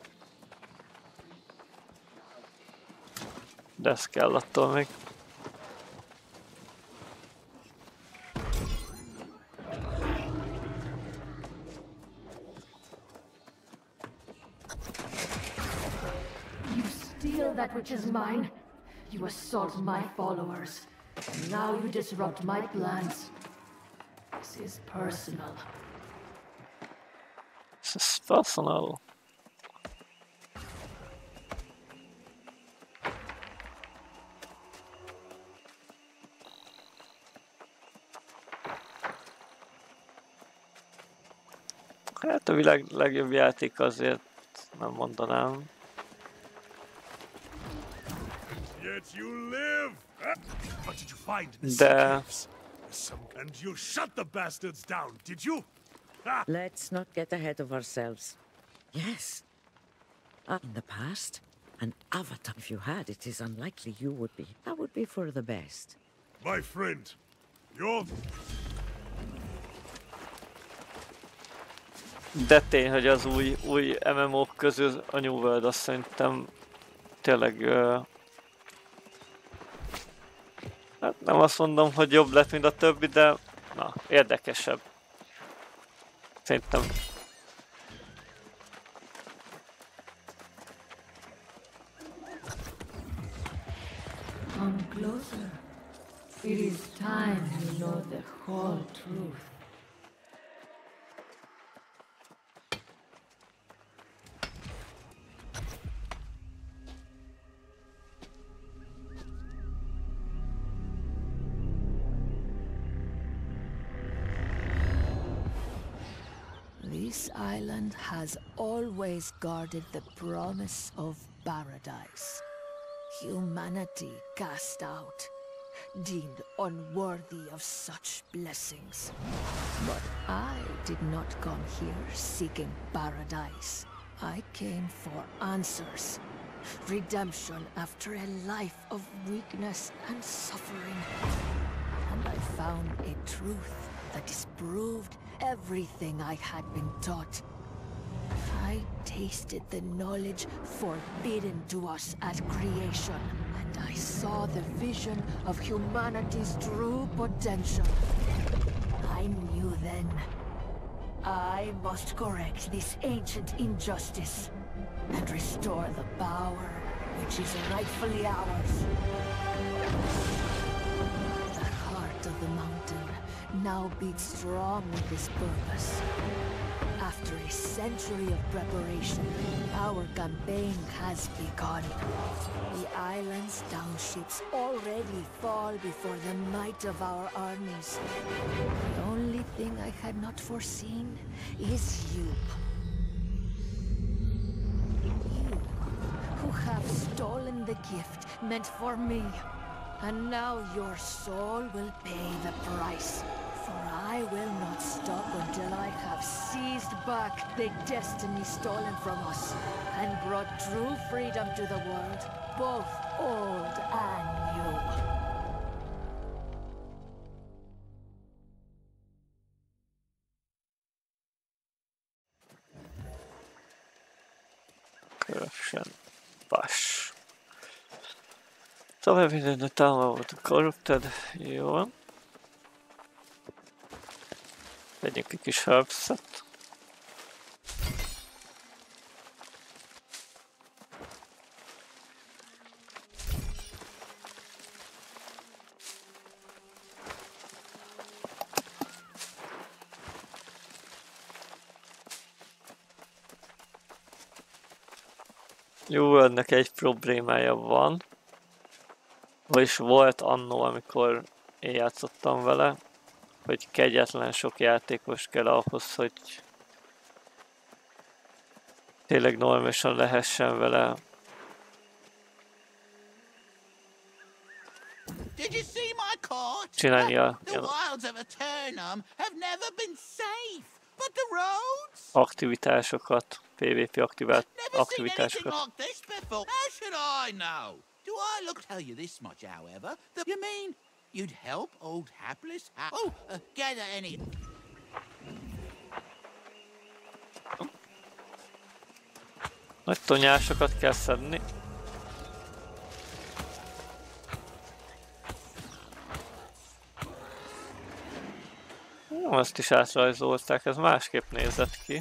De ez kell attól még. You steal that which is mine. You assault my followers. And now you disrupt my plans. This is personal. This is personal. Hát a világ legjobb játék azért nem mondanám. Yet you live. What did you find in the De caves? Some... And you shut the bastards down, did you? Ah. Let's not get ahead of ourselves. Yes. Uh, in the past, an avatar, if you had, it is unlikely you would be. That would be for the best. My friend, you're... De tény, hogy az új, új em em o-k közül a New World azt szerintem tényleg... Uh, hát nem azt mondom, hogy jobb lett, mint a többi, de na, érdekesebb. Szerintem. Come closer. It is time you know the whole truth. This island has always guarded the promise of paradise. Humanity cast out, deemed unworthy of such blessings. But I did not come here seeking paradise. I came for answers. Redemption after a life of weakness and suffering. And I found a truth that disproved everything I had been taught. I tasted the knowledge forbidden to us at creation, and I saw the vision of humanity's true potential. I knew then, I must correct this ancient injustice and restore the power which is rightfully ours. The heart heart of the mountain now beats strong with this purpose. After a century of preparation, our campaign has begun. The island's townships already fall before the might of our armies. The only thing I had not foreseen is you. You, who have stolen the gift meant for me. And now your soul will pay the price. For I will not stop until I have seized back the destiny stolen from us and brought true freedom to the world, both old and new. Corruption. Bash. Tovább minden a táma volt a corrupted. Jó van. Vegyünk egy kis herbset. Jó, ennek egy problémája van. Vagyis volt annó, amikor én játszottam vele, hogy kegyetlen sok játékos kell ahhoz, hogy tényleg normálisan lehessen vele. Csinálni a aktivitásokat, PvP aktivát, aktivitásokat. Do I look tell you this much, however? That you mean you'd help old hapless ha- Oh, uh, gather any... Nagy tonyásokat kell szedni. Jó, ezt is átrajzolták, ez másképp nézett ki.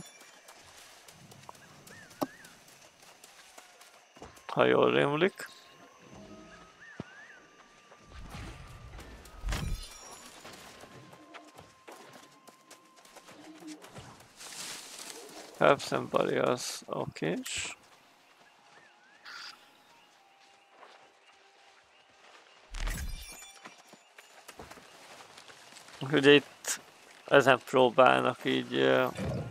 Ha jól rémlik. Herbs and barriers, oké. Ugye itt ezen próbálnak így uh,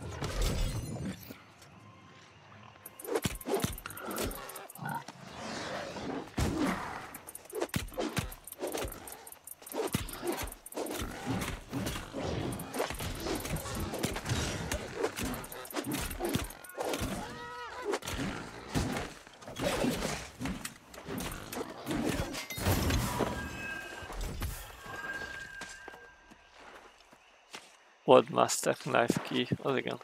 Master Knife Key, az igen.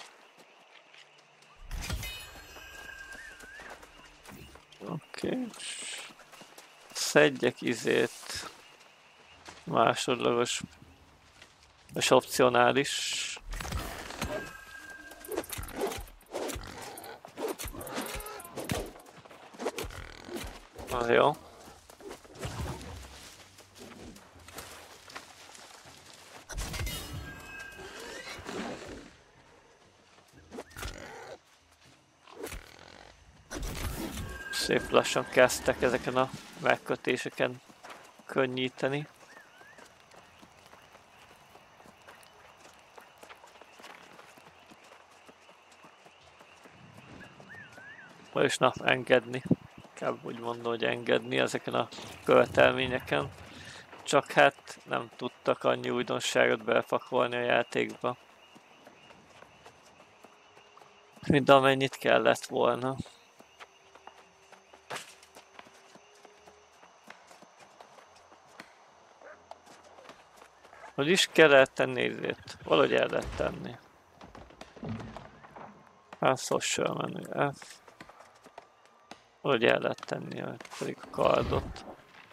Oké. Okay. Szedjek izét. Másodlagos. És opcionális. Az jó. Szép lassan kezdtek ezeken a megkötéseken könnyíteni. Vagyis na, engedni. Inkább úgy mondom, hogy engedni ezeken a követelményeken. Csak hát nem tudtak annyi újdonságot belepakolni a játékba, mint amennyit kellett volna. Hogy is kellett tenni ezért? Valahogy el lehet tenni. Hát social menü F. Valahogy el lehet tenni pedig a kardot.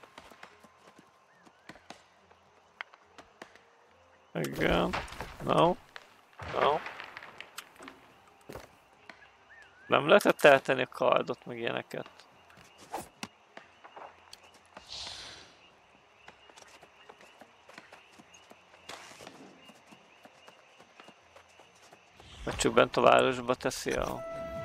Igen. No. No. Nem lehetett eltenni a kardot, meg ilyeneket. Csak bent a városba teszi a...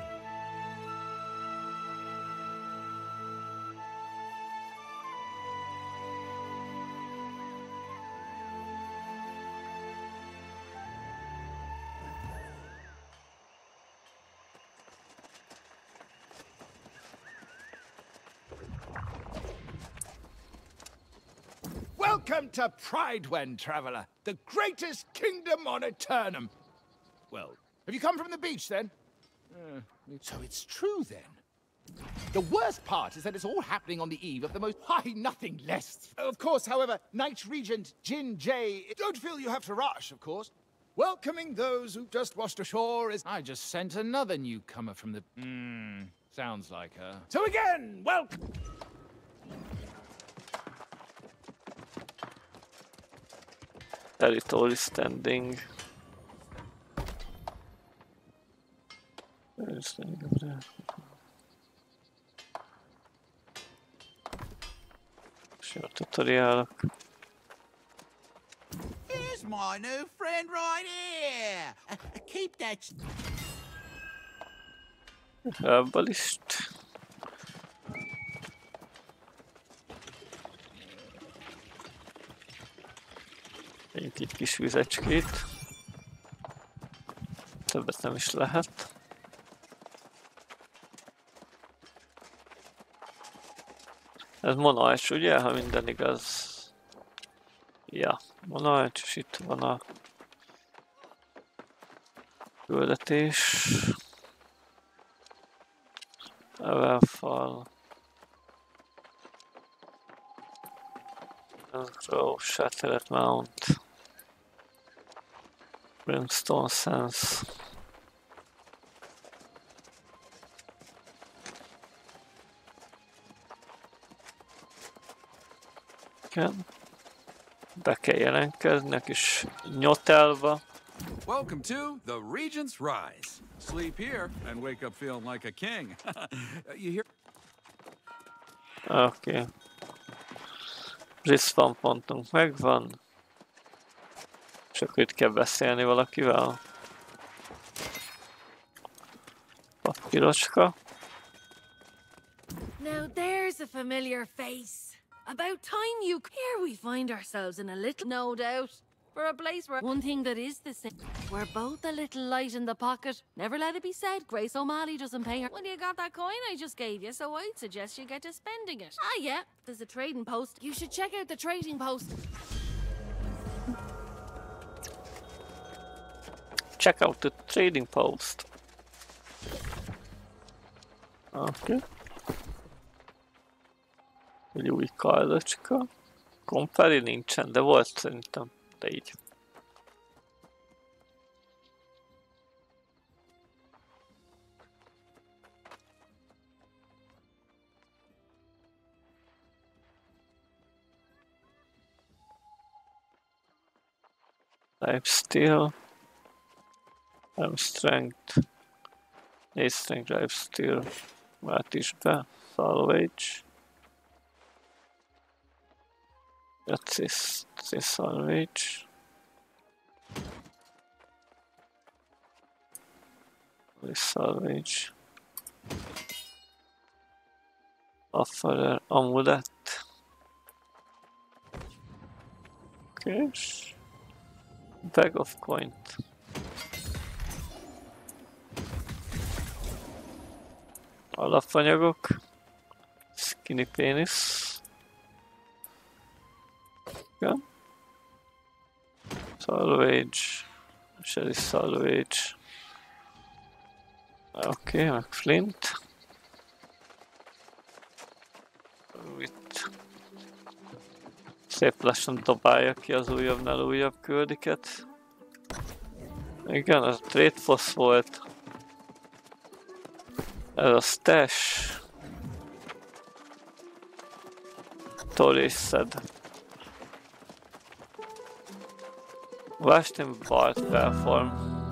Welcome to Pridewen, traveler, the greatest kingdom on Eternum. Well, have you come from the beach then? Uh, so it's true then. The worst part is that it's all happening on the eve of the most high nothing less. Of course, however, Knight Regent Jin Jay, don't feel you have to rush, of course. Welcoming those who've just washed ashore is... I just sent another newcomer from the... Hmm, sounds like her. So again, welcome... Territory standing. Sure, tutorialok. Here's my new friend right here. Uh, keep that. Herbalist. Vegyünk egy kis vizecskét. Többet nem is lehet. Ez Monarch, ugye? Ha minden igaz. Ja, Monarch, és itt van a küldetés. Evelfall. Grow, Shattered Mount. Brimstone Sense. Igen. Be kell jelentkezni a kis nyotelba. Welcome to the Regent's Rise. Sleep here and wake up feeling like a king. You hear? Oké. Okay. Respawn pontunk megvan. Csak itt kell beszélni valakivel. Papírocska. Now there's a familiar face. About time you... Here we find ourselves in a little... No doubt. For a place where... One thing that is the same. We're both a little light in the pocket. Never let it be said, Grace O'Malley doesn't pay her. Well, you got that coin I just gave you, so I'd suggest you get to spending it. Ah, yeah. There's a trading post. You should check out the trading post. Check out the trading post. Okay. Egy új kardocska. Komperi nincsen, de volt szerintem. De így. Lifesteal. Arm strength. Ace strength, lifesteal. Vált is be. Salvage. That's this, this salvage. This salvage. Offer amulet. Okay. Bag of coin. Alapanyagok. Skinny penis. Yeah. Salvage. Sherry salvage. Okay, meg flint. Itt szép lassan dobálja ki az újabbnál újabb küldiket. Igen, az a trade post volt. Ez a stash. Torészed. Washington Bart Perform.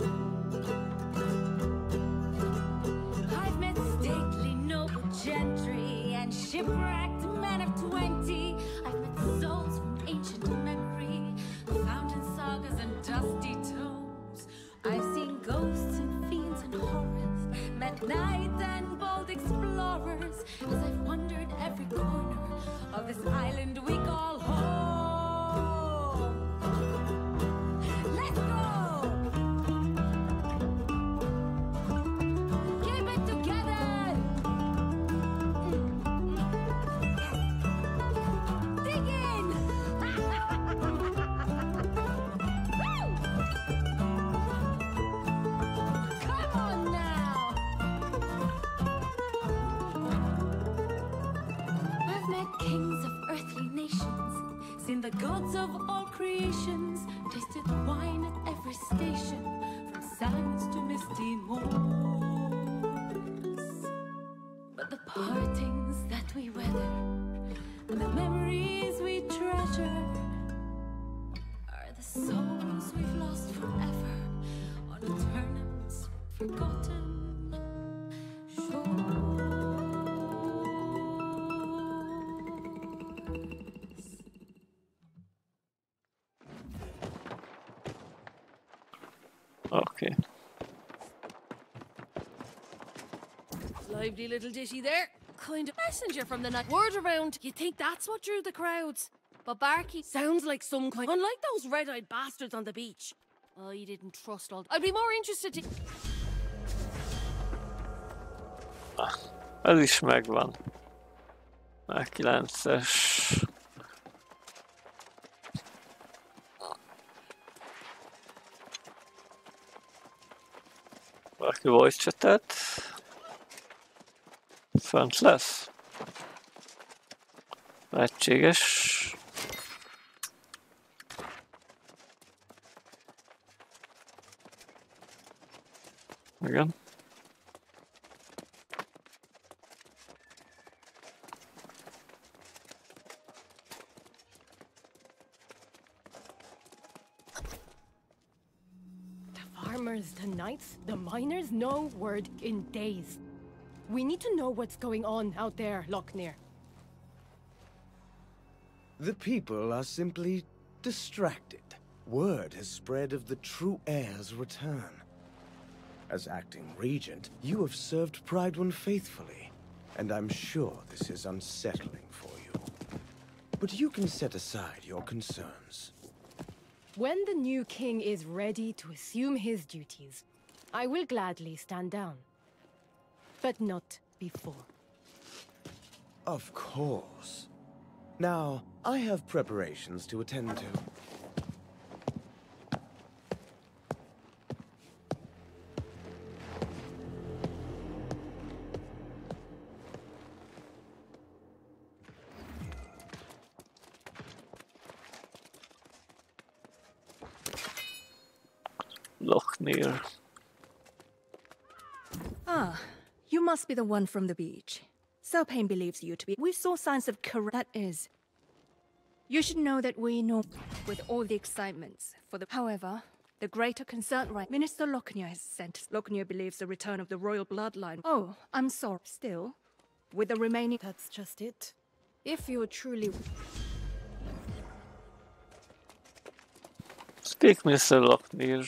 I've met stately noble gentry and shipwrecked men of twenty. I've met souls from ancient memory, found in sagas and dusty tomes. I've seen ghosts and knights and bold explorers, as I've wandered every corner of this island we call home. Let's go! Keep it together! Dig in! Come on now! I've met kings of earthly nations, seen the gods of all creations, tasted wine at every station, from sands to misty moors. But the partings that we weather, and the memories we treasure, are the souls we've lost forever on Eternum's forgotten shores. Okay. Lively little ditty there. Kind of messenger from the night. Word around, you think that's what drew the crowds. But Barky sounds like some kind. Unlike those red-eyed bastards on the beach. I didn't trust all. I'd be more interested to... Ah, ez is megvan. Már kilences. Valaki voice chatet. Fönt lesz. Lehetséges. Igen. The knights, the miners, no word in days. We need to know what's going on out there, Lochner. The people are simply distracted. Word has spread of the true heir's return. As acting regent, you have served Prydwen faithfully, and I'm sure this is unsettling for you. But you can set aside your concerns. When the new king is ready to assume his duties, I will gladly stand down. But not before. Of course. Now, I have preparations to attend to. Lochner. Ah, you must be the one from the beach. Selpain believes you to be. We saw signs of corrupt. That is. You should know that we know with all the excitements for the. However, the greater concern, right? Minister Lochner has sent. Lochner believes the return of the royal bloodline. Oh, I'm sorry. Still, with the remaining. That's just it. If you're truly. Speak, Mister Lochner.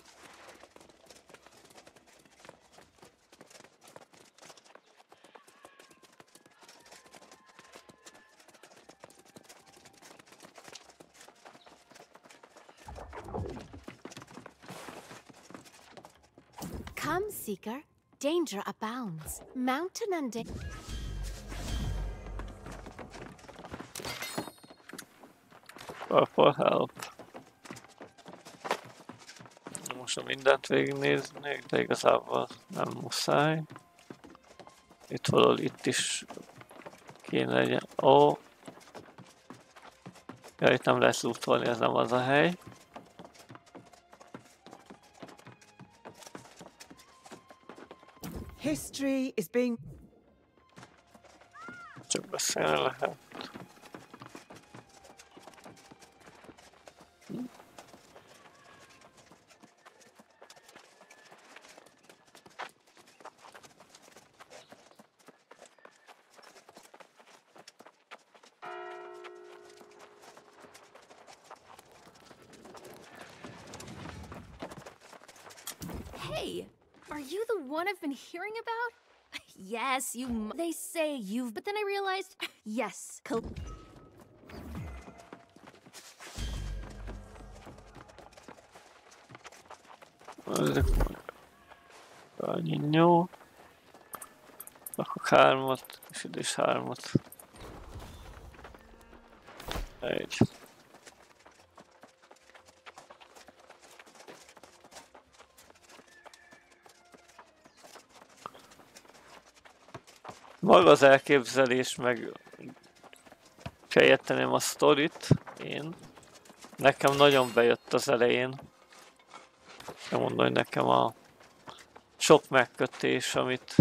Come, Seeker. Danger abounds. Mountain and day. For help. Most mindent végignéznék, de igazából nem muszáj. Itt valahol itt is kéne legyen. Ó! Oh. Ja, itt nem lesz lootolni, ez nem az a hely. History is being... Csak beszélni lehet. Hey, are you the one I've been hearing about? Yes, you. M they say you've. But then I realized, yes. Annyi jó. Akkor hármat, és ide is hármat. Egy. Maga az elképzelés, meg fejtettem a sztorit, én. Nekem nagyon bejött az elején. Nem mondom, hogy nekem a sok megkötés, amit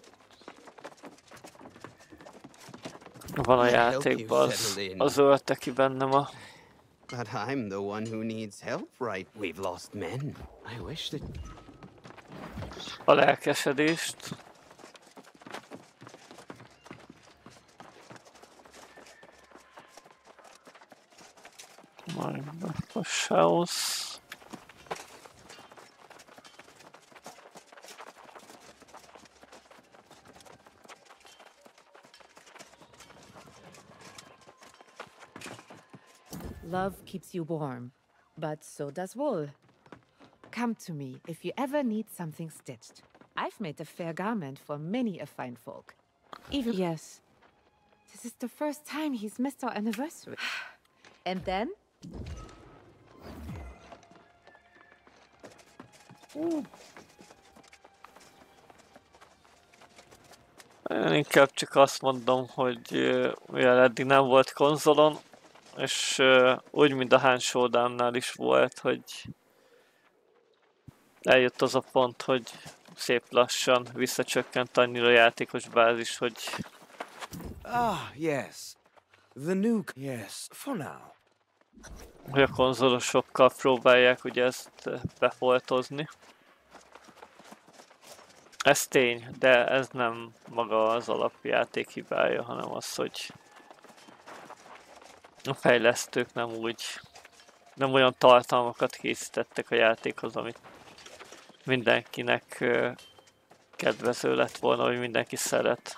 van a játékban, az, az ölte ki bennem a... But I'm the one who needs help, right? We've lost men. I wish that... a lelkesedést. Majd a Shaos. Love keeps you warm, but so does wool. Come to me if you ever need something stitched. I've made a fair garment for many a fine folk. Even yes, this is the first time he's missed our anniversary. And then? Uh. Én inkább csak azt mondom, hogy mivel eddig nem volt konzolon, és uh, úgy, mint a Han Showdown-nál is volt, hogy eljött az a pont, hogy szép lassan visszacsökkent annyira a játékos bázis, hogy... Ah, yes. The new... Yes, for now. Hogy a konzolosokkal próbálják ugye ezt befoltozni. Ez tény, de ez nem maga az alapjáték hibája, hanem az, hogy a fejlesztők nem úgy, nem olyan tartalmakat készítettek a játékhoz, amit mindenkinek kedvező lett volna, hogy mindenki szeret.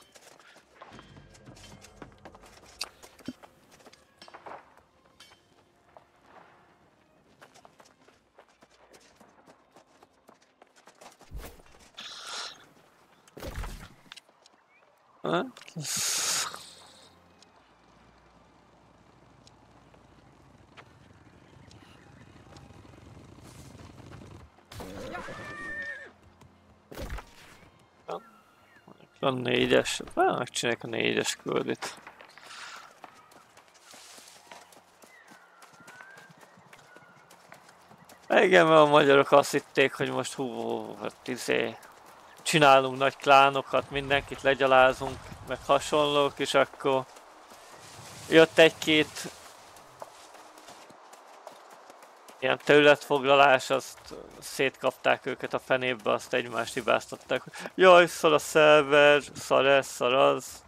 A négyes, megcsinálják a négyes küldit. Igen, mert a magyarok azt hitték, hogy most hú, hát izé, csinálunk nagy klánokat, mindenkit legyalázunk, meg hasonlók, és akkor jött egy-két ilyen területfoglalás, azt szétkapták őket a fenébe, azt egymást hibáztatták, hogy jaj, szar a szerver, szar ez, szar az.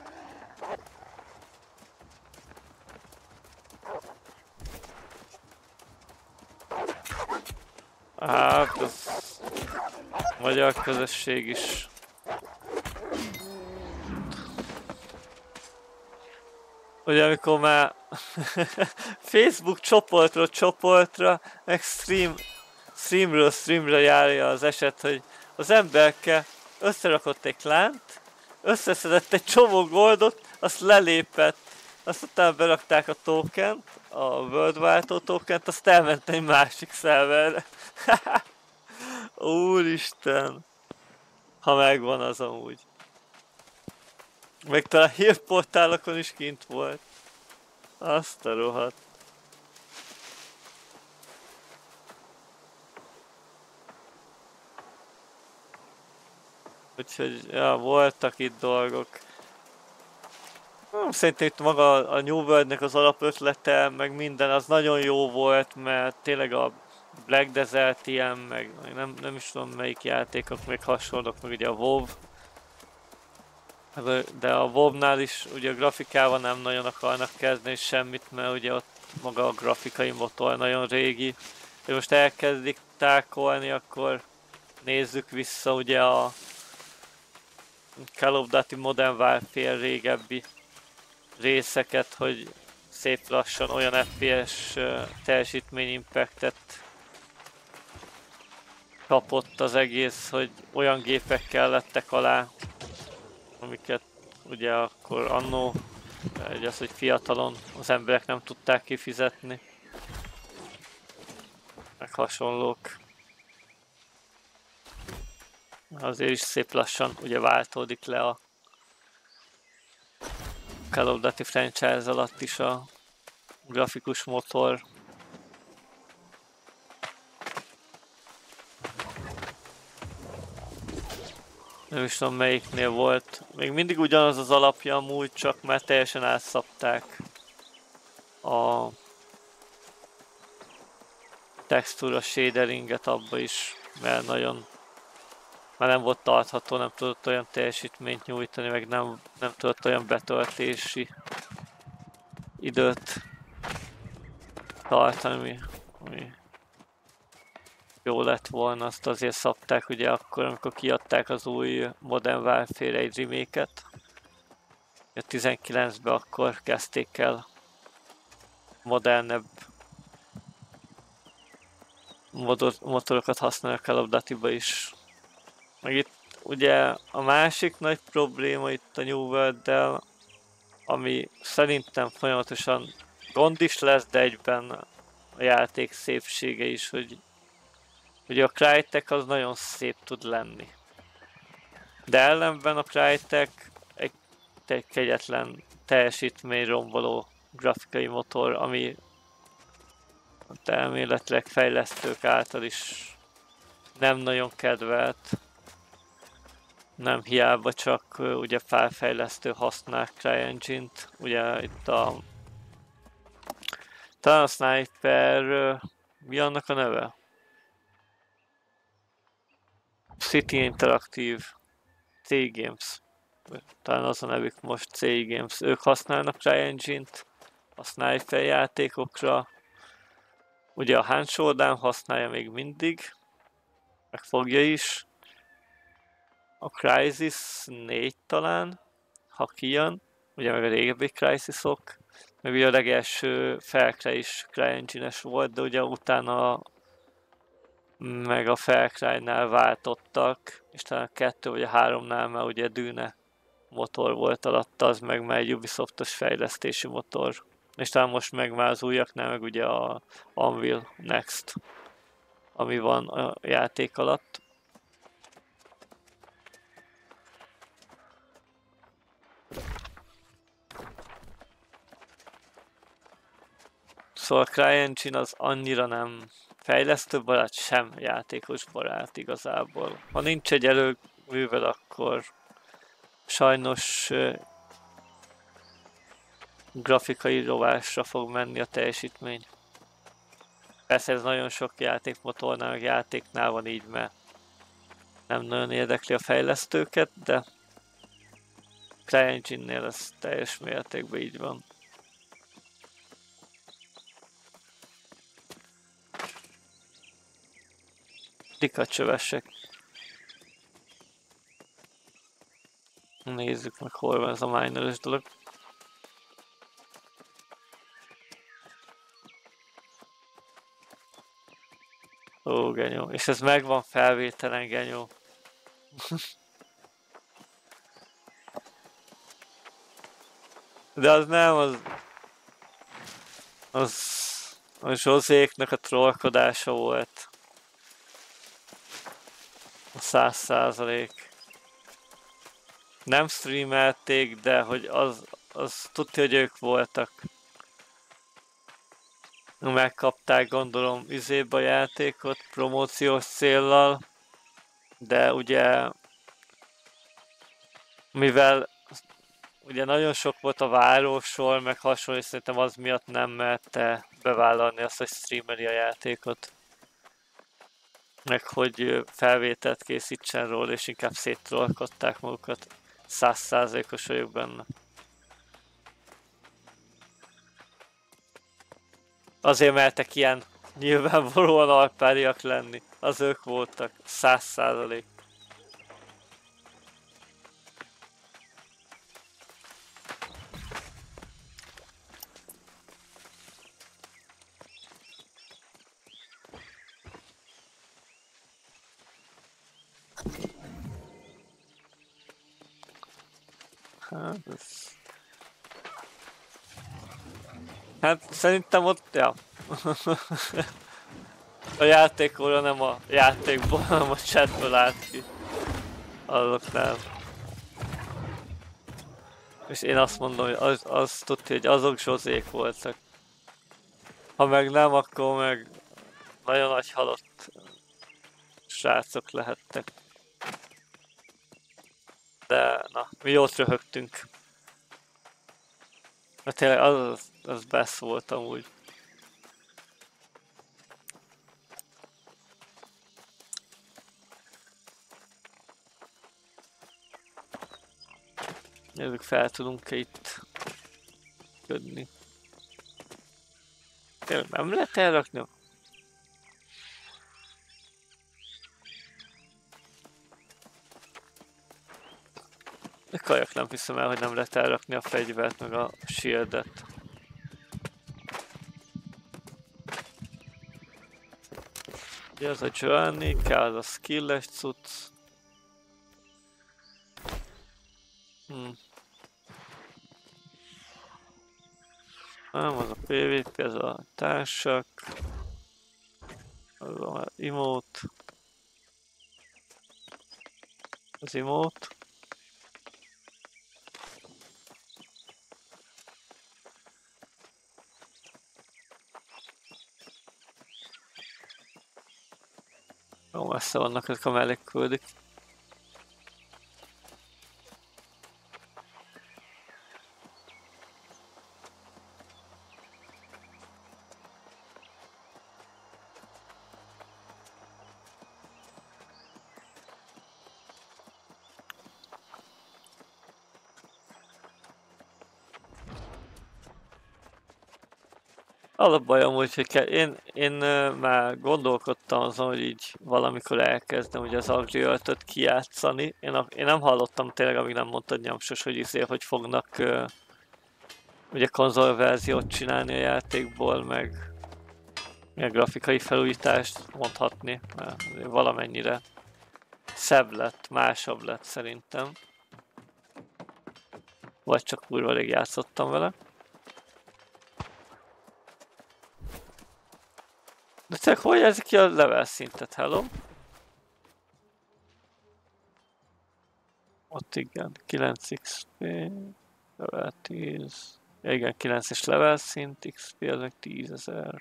Hát, az magyar közösség is. Ugye amikor már Facebook csoportról csoportra, meg stream, streamről streamre járja az eset, hogy az emberke összerakott egy klánt, összeszedett egy csomó goldot, azt lelépett, azt utána berakták a tokent, a World váltó tokent, azt elment egy másik szerverre. Úristen! Ha megvan az amúgy. Meg talán hírportálokon is kint volt. Azt a rohadt. Úgyhogy, ja, voltak itt dolgok. Szerintem itt maga a New World-nek az alapötlete, meg minden az nagyon jó volt, mert tényleg a Black Desert ilyen, meg, meg nem, nem is tudom melyik játékok még hasonlók, meg ugye a WoW. De a WoW-nál is ugye a grafikával nem nagyon akarnak kezdeni semmit, mert ugye ott maga a grafikai motor nagyon régi. De most elkezdik tákolni, akkor nézzük vissza ugye a Call of Duty Modern Warfare régebbi részeket, hogy szép lassan olyan ef pé es teljesítmény impactet kapott az egész, hogy olyan gépekkel lettek alá, amiket ugye akkor annó, az, hogy fiatalon az emberek nem tudták kifizetni, meg hasonlók. Azért is szép lassan ugye váltódik le a Call of Duty franchise alatt is a grafikus motor. Nem is tudom melyiknél volt. Még mindig ugyanaz az alapja amúgy, csak már teljesen átszabták a textúra shaderinget abba is, mert nagyon már nem volt tartható, nem tudott olyan teljesítményt nyújtani, meg nem, nem tudott olyan betöltési időt tartani, ami, ami jó lett volna. Azt azért szabták ugye akkor, amikor kiadták az új Modern Warfare egy remake-et. A tizenkilencben akkor kezdték el modernebb motorokat használni a Call of Duty-ba is. Meg itt ugye a másik nagy probléma itt a New World-del, ami szerintem folyamatosan gond is lesz, de egyben a játék szépsége is, hogy ugye a Crytek az nagyon szép tud lenni. De ellenben a Crytek egy, egy kegyetlen teljesítményromboló grafikai motor, ami elméletileg fejlesztők által is nem nagyon kedvelt. Nem hiába csak ugye felfejlesztő használ CryEngine-t. Ugye itt a talán a Sniper, mi annak a neve? City Interactive cé Games. Talán az a nevük most, cé Games. Ők használnak CryEngine-t a Sniper játékokra. Ugye a Han Showdown használja még mindig, meg fogja is. A Crysis négy talán, ha kijön, ugye meg a régebbi Crysisok, meg ugye a legelső Far Cry is CryEngine-es volt, de ugye utána meg a Far Cry-nál váltottak, és talán a kettő vagy a háromnál már ugye Dune motor volt alatta, az meg már egy Ubisoftos fejlesztési motor. És talán most meg már az újaknál meg ugye a Unreal Next, ami van a játék alatt. Szóval a CryEngine az annyira nem fejlesztő barát, sem játékos barát igazából. Ha nincs egy előművel, akkor sajnos grafikai rovásra fog menni a teljesítmény. Persze ez nagyon sok játékmotornál, meg játéknál van így, mert nem nagyon érdekli a fejlesztőket, de CryEngine-nél ez teljes mértékben így van. Dikacsövesek. Nézzük meg, hol van ez a mineres dolog. Ó, genyó. És ez megvan felvételen, genyó. De az nem, az... Az... A Zsozéknak a trollkodása volt. A száz százalék. Nem streamelték, de hogy az... Az tudja, hogy ők voltak. Megkapták, gondolom, üzébe a játékot promóciós céllal, de ugye mivel ugye nagyon sok volt a várósor, meg hasonló, és szerintem az miatt nem merte bevállalni azt, hogy streameli a játékot. Meg hogy felvételt készítsen róla, és inkább széttrollkodták magukat. Száz százalékos vagyok benne. Azért mertek ilyen nyilvánvalóan alpáriak lenni. az ők voltak, száz százalék. Hát, ez... hát szerintem ott, ja. A játékóra nem a játékból, hanem a chatből állt ki. Azoknál. És én azt mondom, hogy az, az tudja, hogy azok Zsozék voltak. Ha meg nem, akkor meg nagyon nagy halott srácok lehettek. De na, mi jót röhögtünk. Mert tényleg az, az, az best volt amúgy. Nézzük, fel tudunk-e itt ködni. Tényleg nem lehet elrakni? De kajak, nem hiszem el, hogy nem lehet elrakni a fegyvert meg a shieldet. Ugye az a journey, kell a skilles cucc. Hmm. Nem, az a pé vé pé, ez a társak. Az a emote. Az emote. Jó messze vannak ezek a mellékküldik. Az a bajom, hogy kell. Én, én uh, már gondolkodtam azon, hogy így valamikor elkezdem ugye az Agriöltöt kijátszani. Én, a, én nem hallottam tényleg, amíg nem mondtad Nyamsos, hogy izé, hogy fognak uh, ugye konzolverziót csinálni a játékból, meg a grafikai felújítást mondhatni, mert valamennyire szebb lett, másabb lett szerintem. Vagy csak kurva rég játszottam vele. De tényleg hogy jelzik ki a level szintet, hello? Ott igen, kilenc iksz pé, level tíz, ja, igen, kilences level szint, iksz pé az meg tízezer.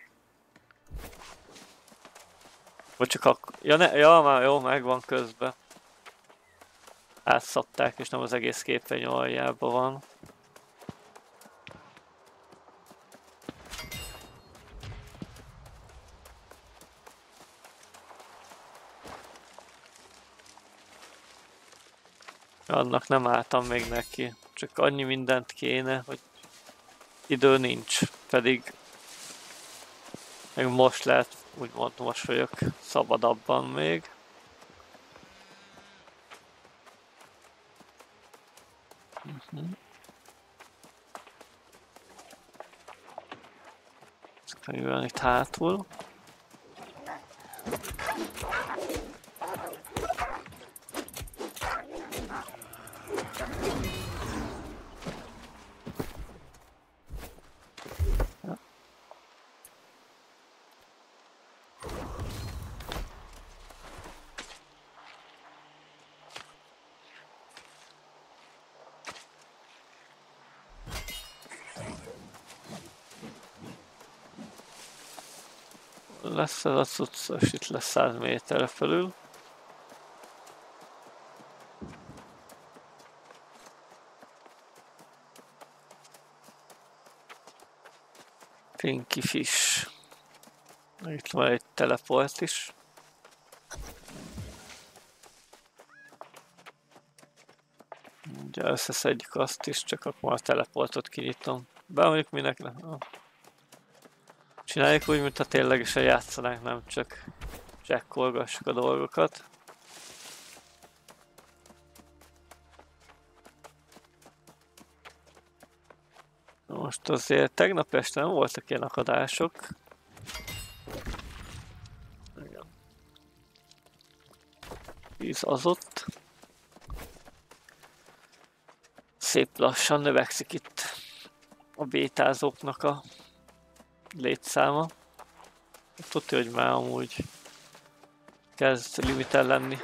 Vagy csak akkor, ja, ne, ja már jó, megvan közben. Átszapták és nem az egész képernyő aljában van. Annak nem álltam még neki, csak annyi mindent kéne, hogy idő nincs, pedig meg most lehet, úgymond most vagyok szabadabban még. Uh-huh. Ezt kell jönni itt hátul. Lesz ez a cucc, és itt lesz száz méterre felül. Pinky Fish. Itt van egy teleport is. Ugye összeszedjük azt is, csak akkor a teleportot kinyitom. Bemondjuk minek ne. Oh. Csináljuk úgy, mintha ténylegesen játszanánk, nem csak csekkolgassuk a dolgokat. Most azért tegnap este nem voltak ilyen akadások. Igen. Víz az ott. Szép lassan növekszik itt a bétázóknak a létszáma. Tudja, hogy már amúgy kezd limiten lenni.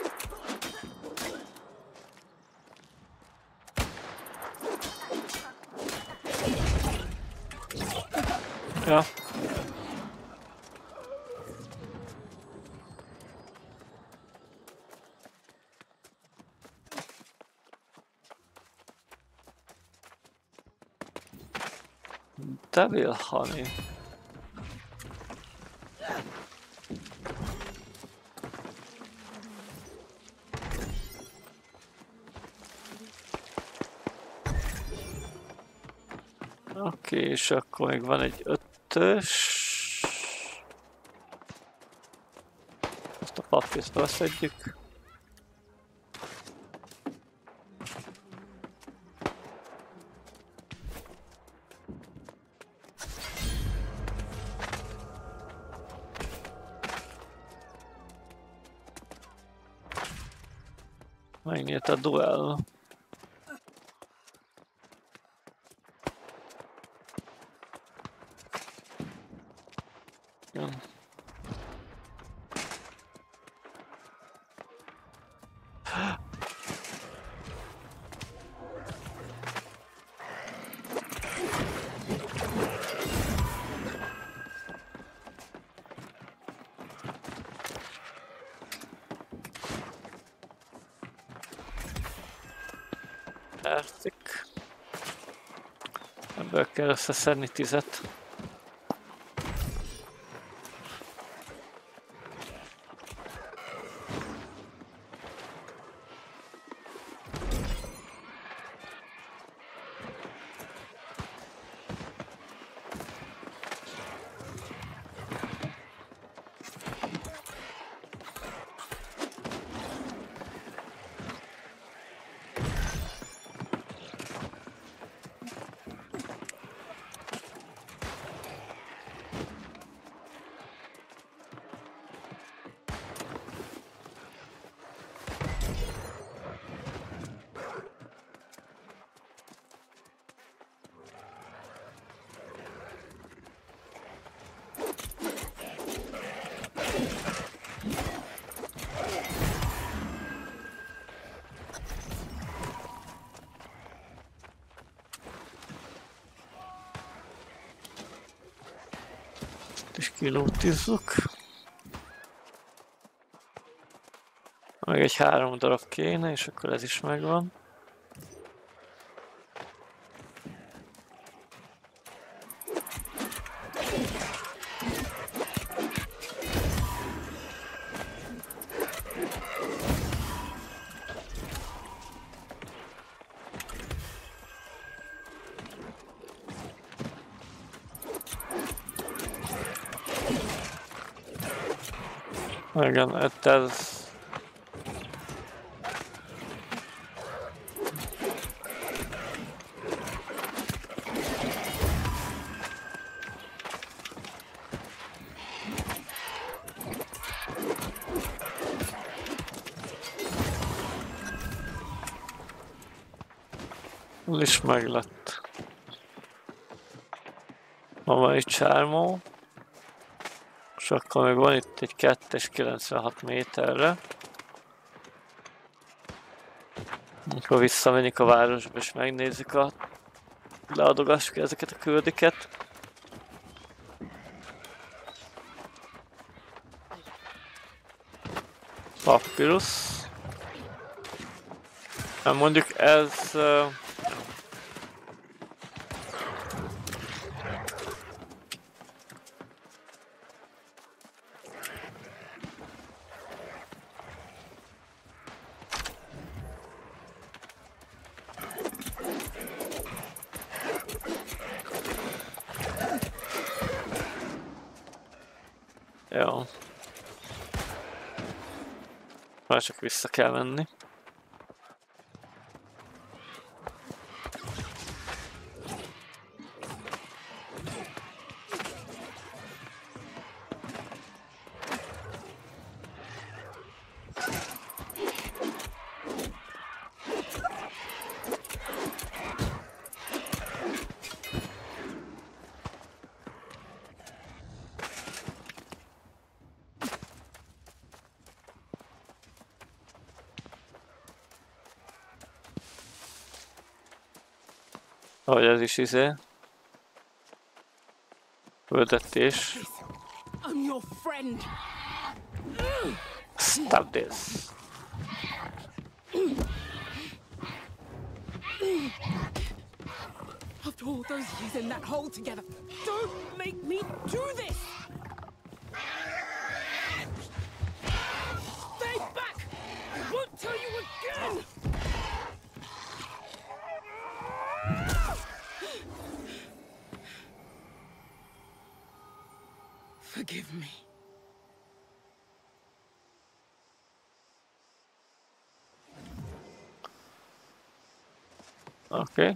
Ja. Devil honey. Oké, okay, és akkor még van egy ötös. Ezt a papírt beszedjük. Megnyílt a duell. Látszik. Ebből kell összeszedni tizet. És kilótizzuk. Meg egy három darab kéne, és akkor ez is megvan. Igen, itt ez... Ez is meglett. Van egy csármó. És akkor még van itt egy kettes kilencvenhat méterre. Akkor visszamegyünk a városba és megnézzük a... leadogassuk ezeket a küldiket. Papyrus. Nem mondjuk ez... Uh... Jó. Már csak vissza kell menni. Ahogy ez is izé. Küldetés. I'm your friend. Stop this. After all those years in that hole together, don't make me do this! Stay back! I won't tell you again! Forgive me. Oké. Okay.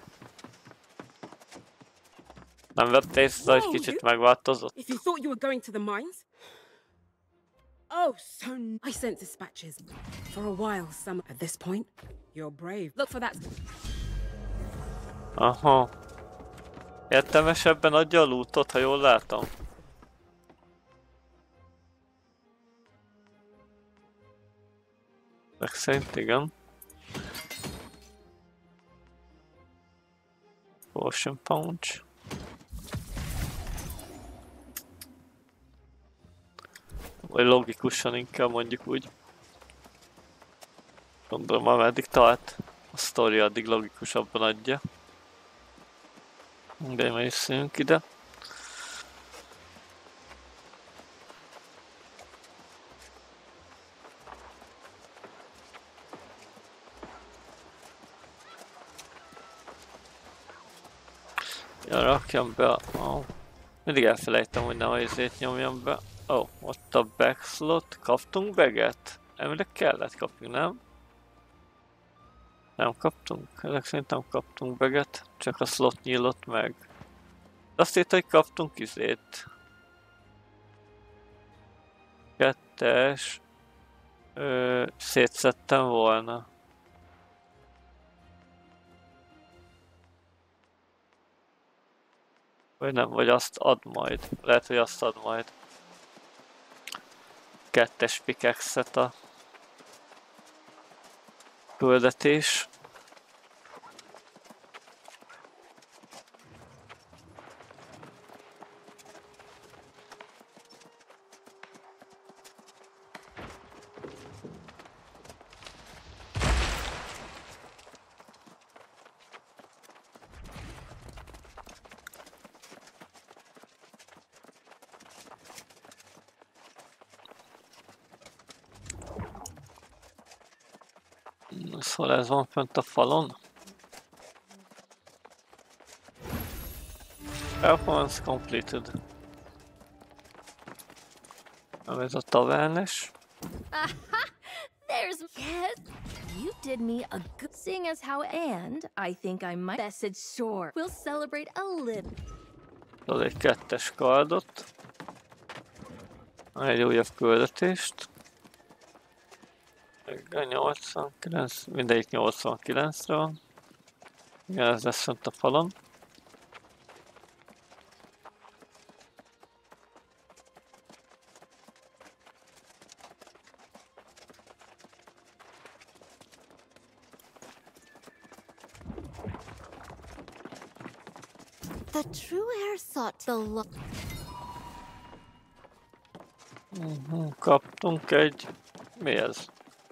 Nem vett észre, hogy kicsit megváltozott. If you thought you were going to the mines? Oh, so I sent dispatches. For a while, some at this point, you're brave. Look for that. Aha. Értelmesebben adja a lootot, ha jól látom. Meg szerint igen. Potion punch. Vagy logikusan inkább mondjuk úgy. Gondolom, már meddig tart a sztori, addig logikusabban adja. De már is ide. Ja, rakjam be a... Oh. Mindig elfelejtem, hogy nem a izét nyomjam be. Ó, oh, ott a backslot. Kaptunk baget? Elvileg kellett kapni, nem? Nem kaptunk. Ezek szerint nem kaptunk baget. Csak a slot nyílott meg. Azt írta, hogy kaptunk izét. Kettes. Ö, szétszettem volna. Vagy nem, vagy azt ad majd. Lehet, hogy azt ad majd. Kettes pickaxe-et a küldetés. Szóval ez van fönt a falon. Performance completed. Nem ez a tavernes. Aha! There's... Yes! You did me a good... Seeing as how and I think I might... Message sure. We'll celebrate a little. Az egy kettes kardot. Egy újabb küldetést. nyolcvankilenc, mindegyik nyolcvankilencre van. Igen, ez lesz fent a falon. The true heir sought the lo- Uh-huh. Kaptunk egy... Mi ez?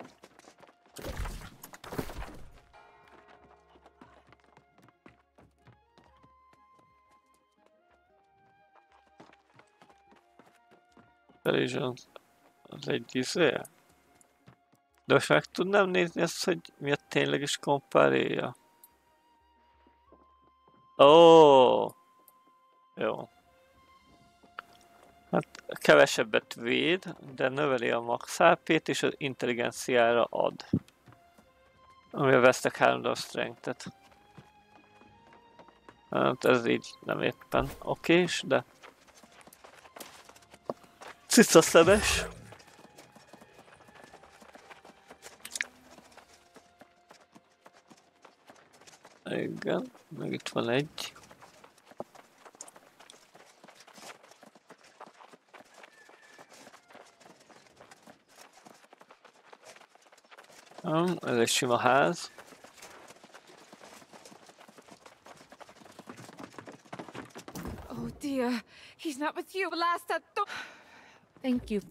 Az egy izé. De most meg tudnám nézni ezt, hogy mi a tényleges kompáréja. Ó, jó. Hát kevesebbet véd, de növeli a max há pét és az intelligenciára ad. Amivel vesztek három darab strength-et. Hát ez így nem éppen okés, de... Cica szemes. Igen, meg itt van egy. Um, ez egy sima ház. Oh dear, he's not with you. Last at the... Thank you.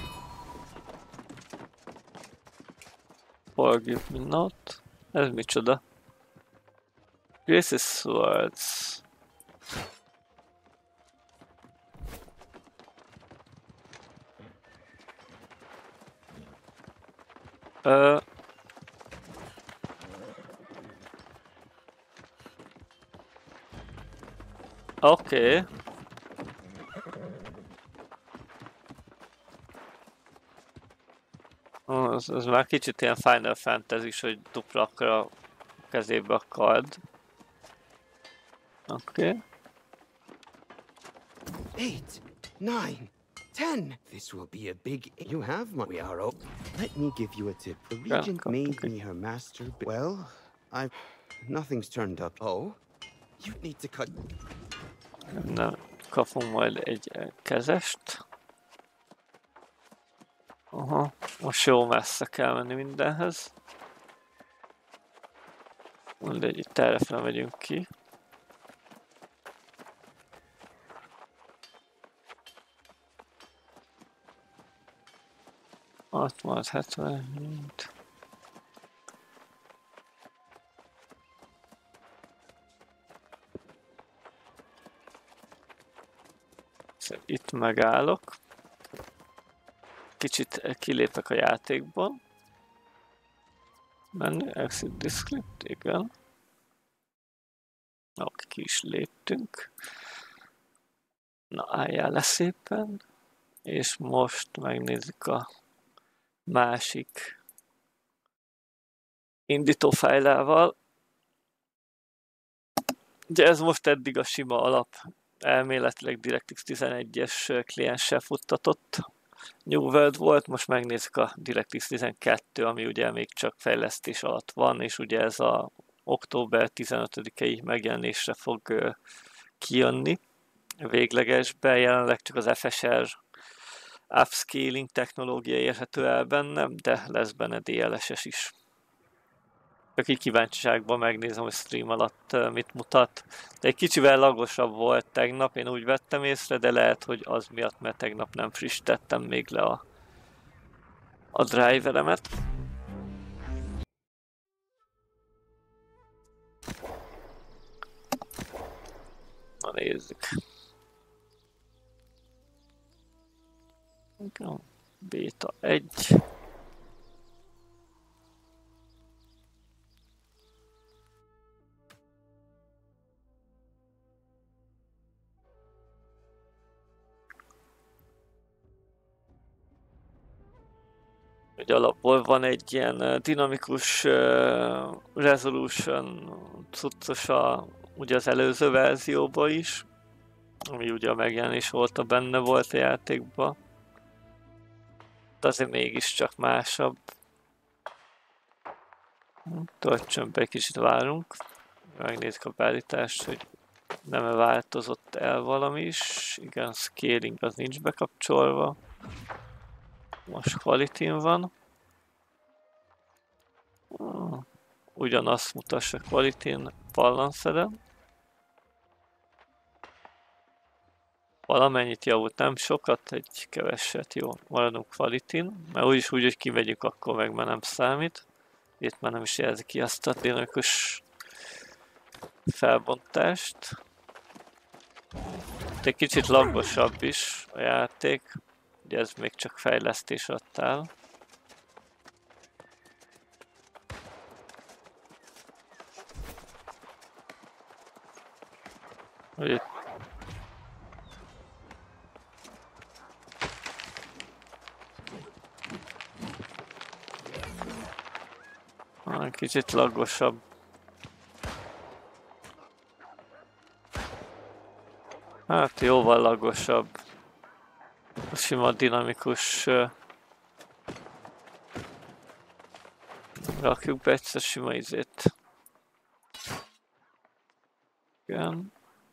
Forgive me not. Ez micsoda? Grace's swords. Uh, Oké. Okay. Oh, ez, ez már kicsit ilyen Final Fantasy-s, hogy dupla akkor a kezébe a kard. Oké. Okay. Eight, nine, ten. This will be a big. You have my. We are. Oh, let me give you a tip. The regent made okay. me her master. Well, I've. Nothing's turned up. Oh, you need to cut. Na, kapunk majd egy kezest. Aha, most jó messze kell menni mindenhez. Mindegy, itt errefele megyünk ki. hatvan, hetven, itt megállok. Kicsit kilépek a játékból. Menni, exit disconnect, igen. Oké, ki is léptünk. Na, álljál le szépen. És most megnézzük a másik indító fájlával. Ugye ez most eddig a sima alap, elméletileg DirectX tizenegyes klienssel futtatott New World volt, most megnézzük a DirectX tizenkettő, ami ugye még csak fejlesztés alatt van, és ugye ez a október tizenötödikei megjelenésre fog kijönni véglegesbe, jelenleg csak az ef es er upscaling technológia érhető el bennem, de lesz benne dé el es es is. Csak így kíváncsiságban megnézem, hogy stream alatt mit mutat. De egy kicsivel lagosabb volt tegnap, én úgy vettem észre, de lehet, hogy az miatt, mert tegnap nem frissítettem még le a, a driveremet. Na nézzük. Beta egy. Hogy alapból van egy ilyen dinamikus uh, resolution cuccos a, ugye az előző verzióban is, ami ugye a megjelenés óta benne volt a játékban. De azért mégiscsak másabb. Töltsön be, egy kicsit várunk. Megnézzük a beállítást, hogy nem-e változott el valami is. Igen, scaling az nincs bekapcsolva. Most quality-n van. Ugyanazt mutassa quality-n balance-en. Valamennyit javult, nem sokat, egy keveset, jó, maradunk quality-n, mert úgyis úgy, hogy kimegyünk, akkor meg már nem számít. Itt már nem is jelzi ki azt a dinamikus felbontást. Itt egy kicsit lagosabb is a játék, ugye ez még csak fejlesztés alatt áll. Itt Kicsit laggosabb. Hát jóval laggosabb. A sima dinamikus... Uh, rakjuk be egyszer sima izét. Igen.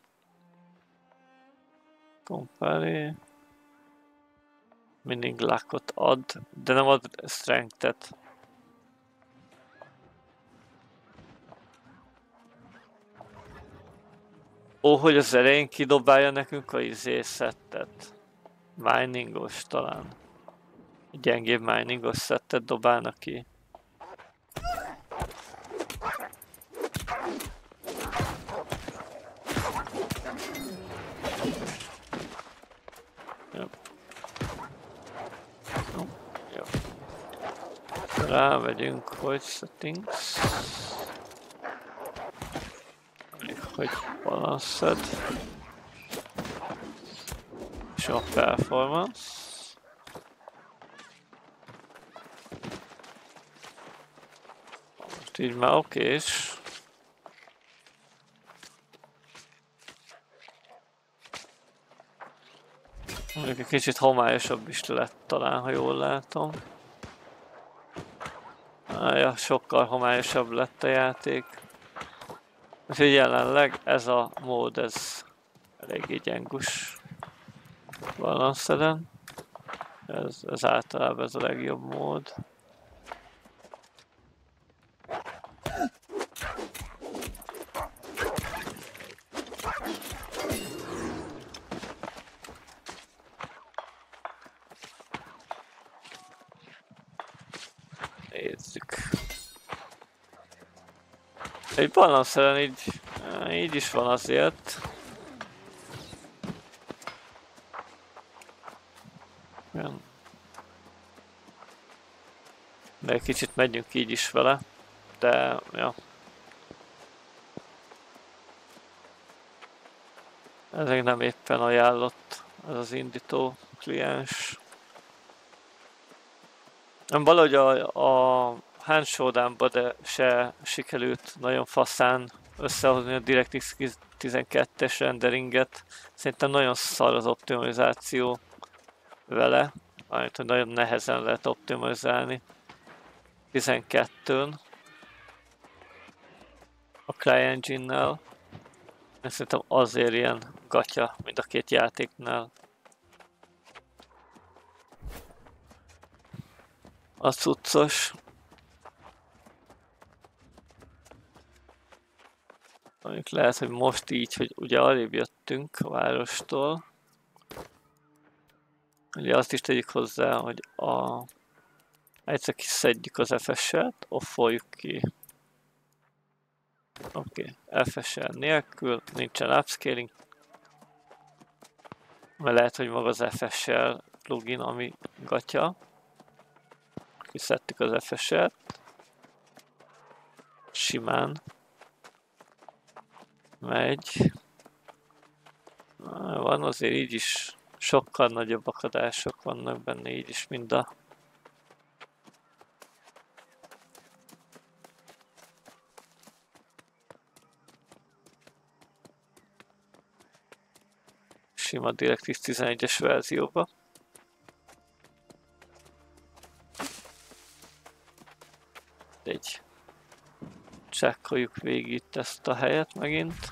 Compare. Mindig luckot ad, de nem ad strength-et. Ó, hogy az elején kidobálja nekünk a izé szettet. Miningos talán. Gyengébb miningos szettet dobálnak ki. Rávegyünk, hogy settings. Még hogy balanced. És a performance. Most így már okés. Mondjuk egy kicsit homályosabb is lett talán, ha jól látom. Ja, sokkal homályosabb lett a játék. Úgyhogy jelenleg ez a mód, ez eléggé gyengus Balanceden. Ez, ez általában ez a legjobb mód. Nézzük. Egy Balanceden így, így is van azért. Igen. De egy kicsit megyünk így is vele, de ja. Ez még nem éppen ajánlott, ez az indító kliens. Nem valahogy a, a Hand Showdown-ba de se sikerült nagyon faszán összehozni a DirectX tizenkettes renderinget. Szerintem nagyon szar az optimalizáció vele, amit nagyon nehezen lehet optimalizálni. tizenkettőn a CryEngine-nel. Szerintem azért ilyen gatya, mint a két játéknál. A cuccos. Amik lehet, hogy most így, hogy ugye arrébb jöttünk a várostól. Ugye azt is tegyük hozzá, hogy a... egyszer kiszedjük az ef es-et, offoljuk ki. Oké, okay. ef es-el nélkül, nincsen upscaling. Mert lehet, hogy maga az ef es-el plugin, ami gatya. Kiszedtük az ef es-et. Simán. Megy. Van azért így is sokkal nagyobb akadások vannak benne így is, mint a sima DirectX tizenegyes verzióba. Egy csekkoljuk végig itt ezt a helyet megint.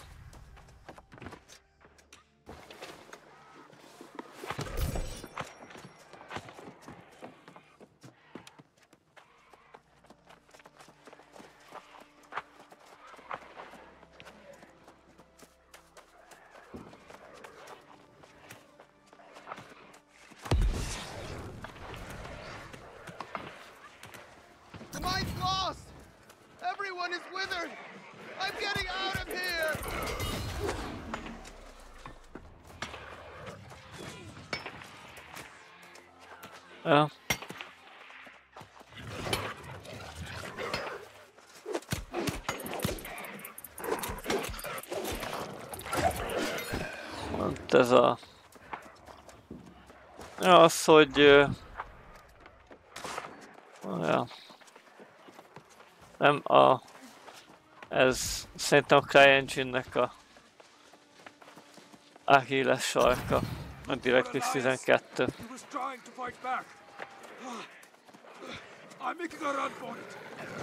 Ja. Hát ez a... Ja, az, hogy... Ja. Nem a... Ez szerintem a CryEngine-nek a Achilles sarka. A DirectX tizenkettő. He was trying to fight back. I'm making a run for it.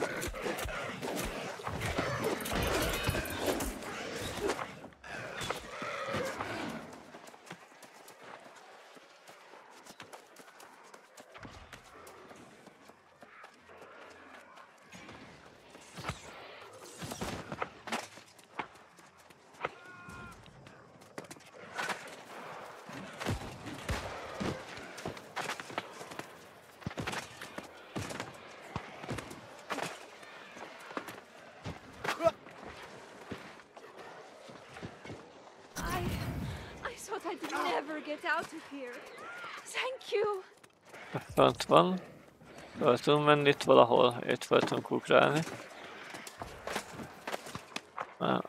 Get out of here. Thank you. Fönt van. Föl tudunk menni itt valahol. Itt fel tudunk ugrálni. Ah.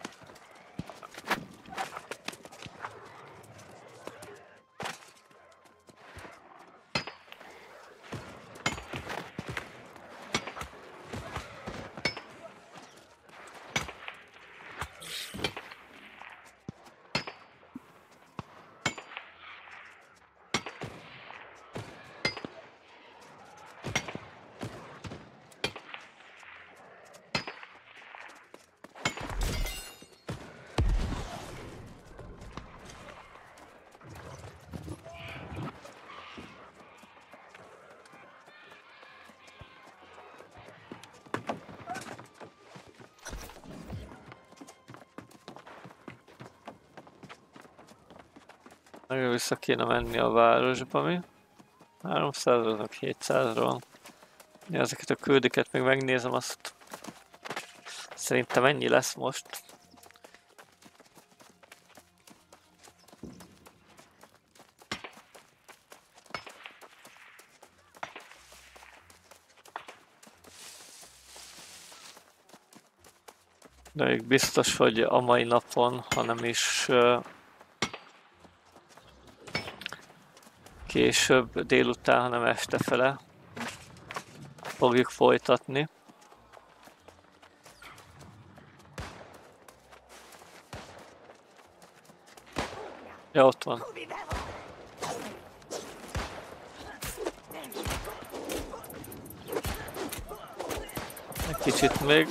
Nagyon vissza kéne menni a városba, mi? háromszázról, hétszázról. Ja, ezeket a küldiket még megnézem, azt szerintem ennyi lesz most. De még biztos, hogy a mai napon, hanem is uh, később délután, hanem este fele fogjuk folytatni. Ja, ott van. Egy kicsit még.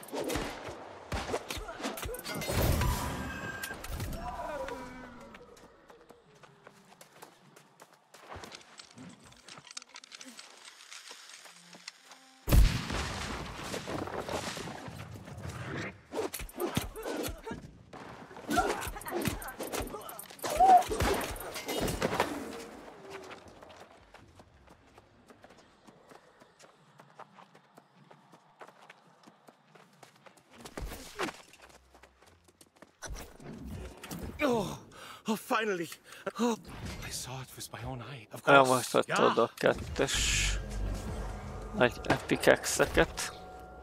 Oh, finally! Oh, I saw it with my own eye. Of Elmoztattad a kettes nagy epikexeket.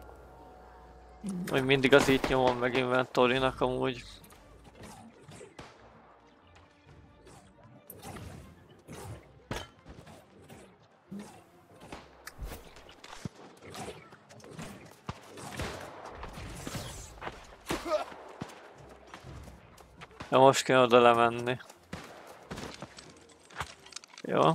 Hogy mindig az itt nyomom meg inventory-nak amúgy. Ja, most kell oda lemenni. Jó.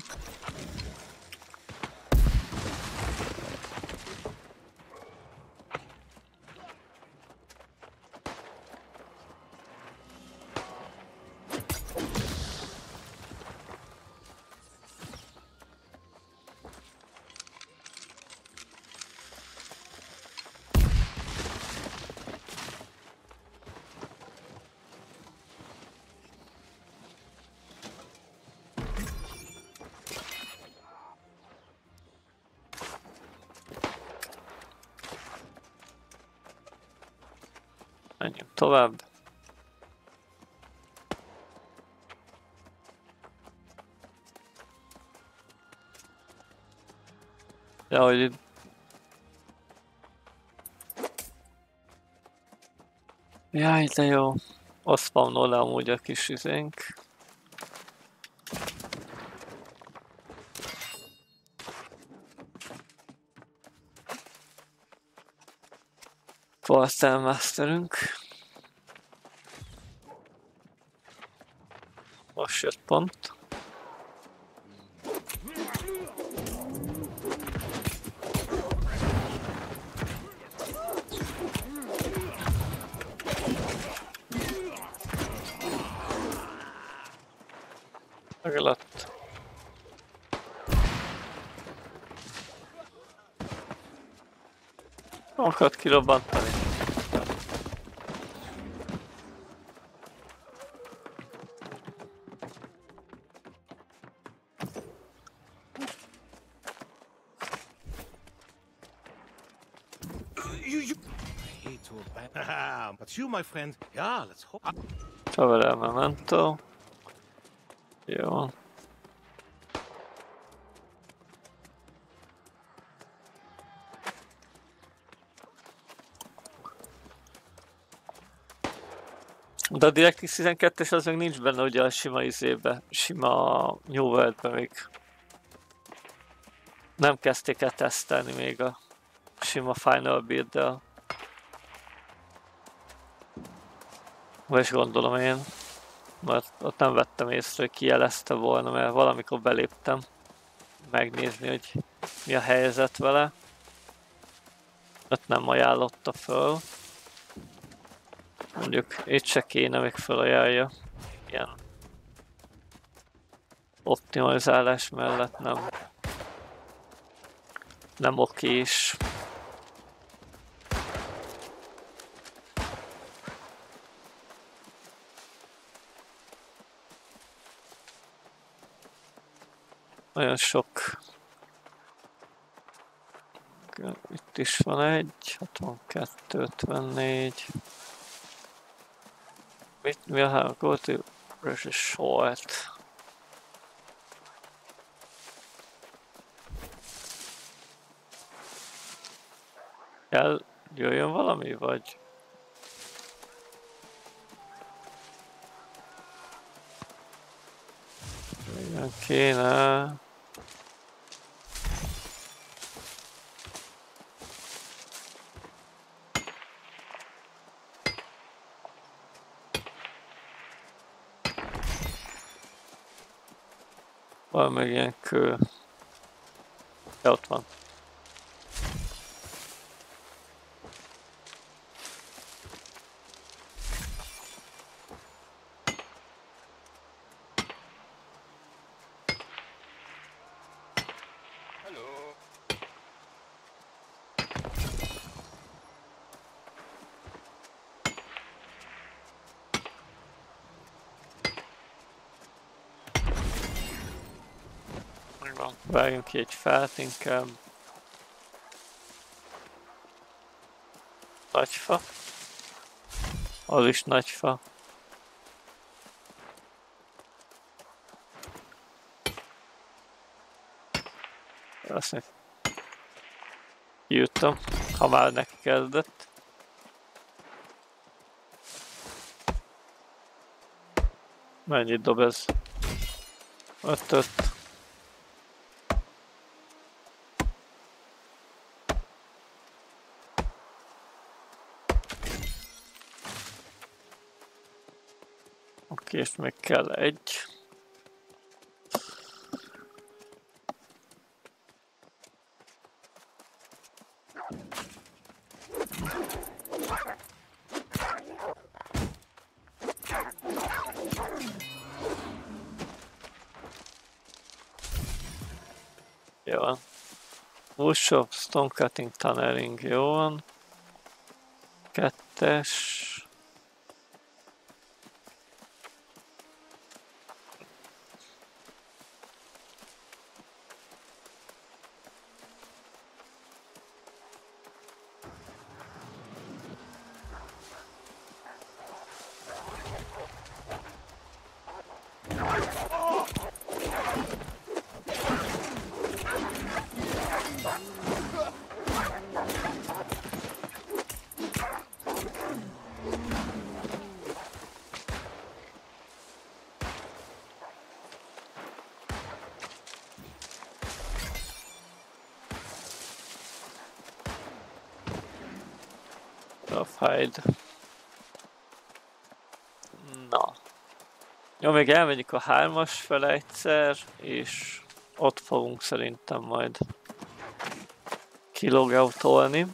Menjünk tovább. Ja, hogy itt... Jaj, de jó. Ott spawnol le amúgy a kis izénk. Quartermasterünk. Most jött pont. Meglett. Akart kirobbantani. You, you. I hate to abandon, but you, my friend. Yeah, let's hope. Traveler memento. Jó. De a DirectX tizenkettes az meg nincs benne ugye a sima izébe, sima New World-be még. Nem kezdték el tesztelni még a sima Final Build-del. Vagy gondolom én. Mert ott nem vettem észre, hogy kijelezte volna, mert valamikor beléptem megnézni, hogy mi a helyzet vele. Ott nem ajánlotta föl. Mondjuk itt se kéne még felajánlja. Ilyen optimalizálás mellett nem. Nem okés. Nagyon sok. Itt is van egy, hatvankettő, ötvennégy. Mit, mi a három? Go to short. Kell jöjjön valami, vagy? Igen, kéne. Van meg ilyen kő. Ja, ott van. Vágjunk ki egy fát inkább. Nagyfa. Az is nagyfa. Azt mondja. Kijutom, ha már neki kezdett. Mennyit dob ez? ötöt. Oké, és még kell egy. Jó van. Woodshop, stone cutting, tunneling, jó van. Kettes. Hide. Na. Jó, még elmegyünk a hármas fele egyszer, és ott fogunk szerintem majd kilogoutolni.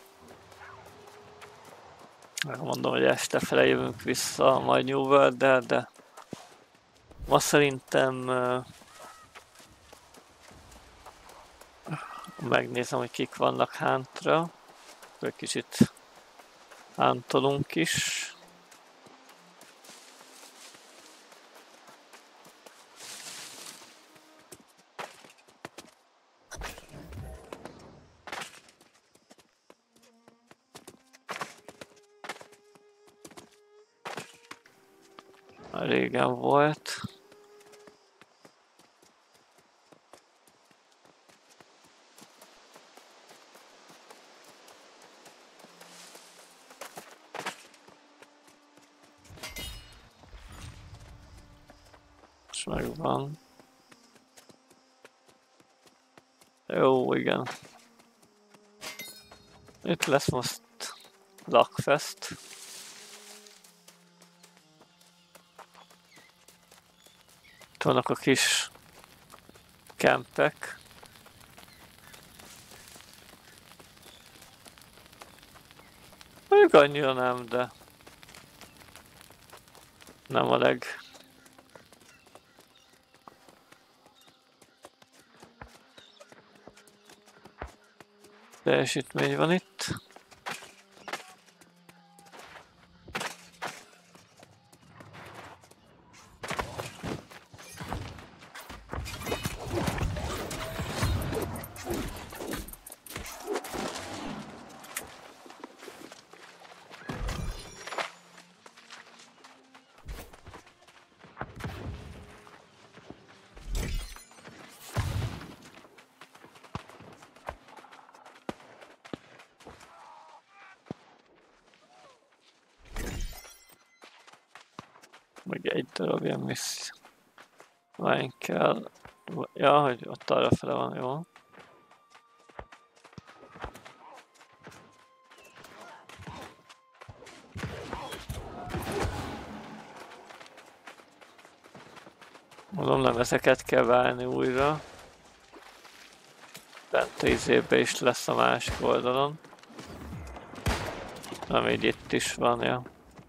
Mondom, hogy este fele jövünk vissza majd New World-del, de ma szerintem uh, megnézem, hogy kik vannak Huntra. Egy kicsit huntolunk is. Régen volt. És megvan. Jó, igen. Itt lesz most Lakfest. Itt vannak a kis kempek. Még annyira nem, de nem a leg. Teljesítmény van itt. Meg egy darab ilyen misszió. Vány kell. Ja, hogy ott arra fele van, jó. Mondom, nem ezeket kell válni újra. Bent a izébe is lesz a másik oldalon. Nem, így itt is van, ja.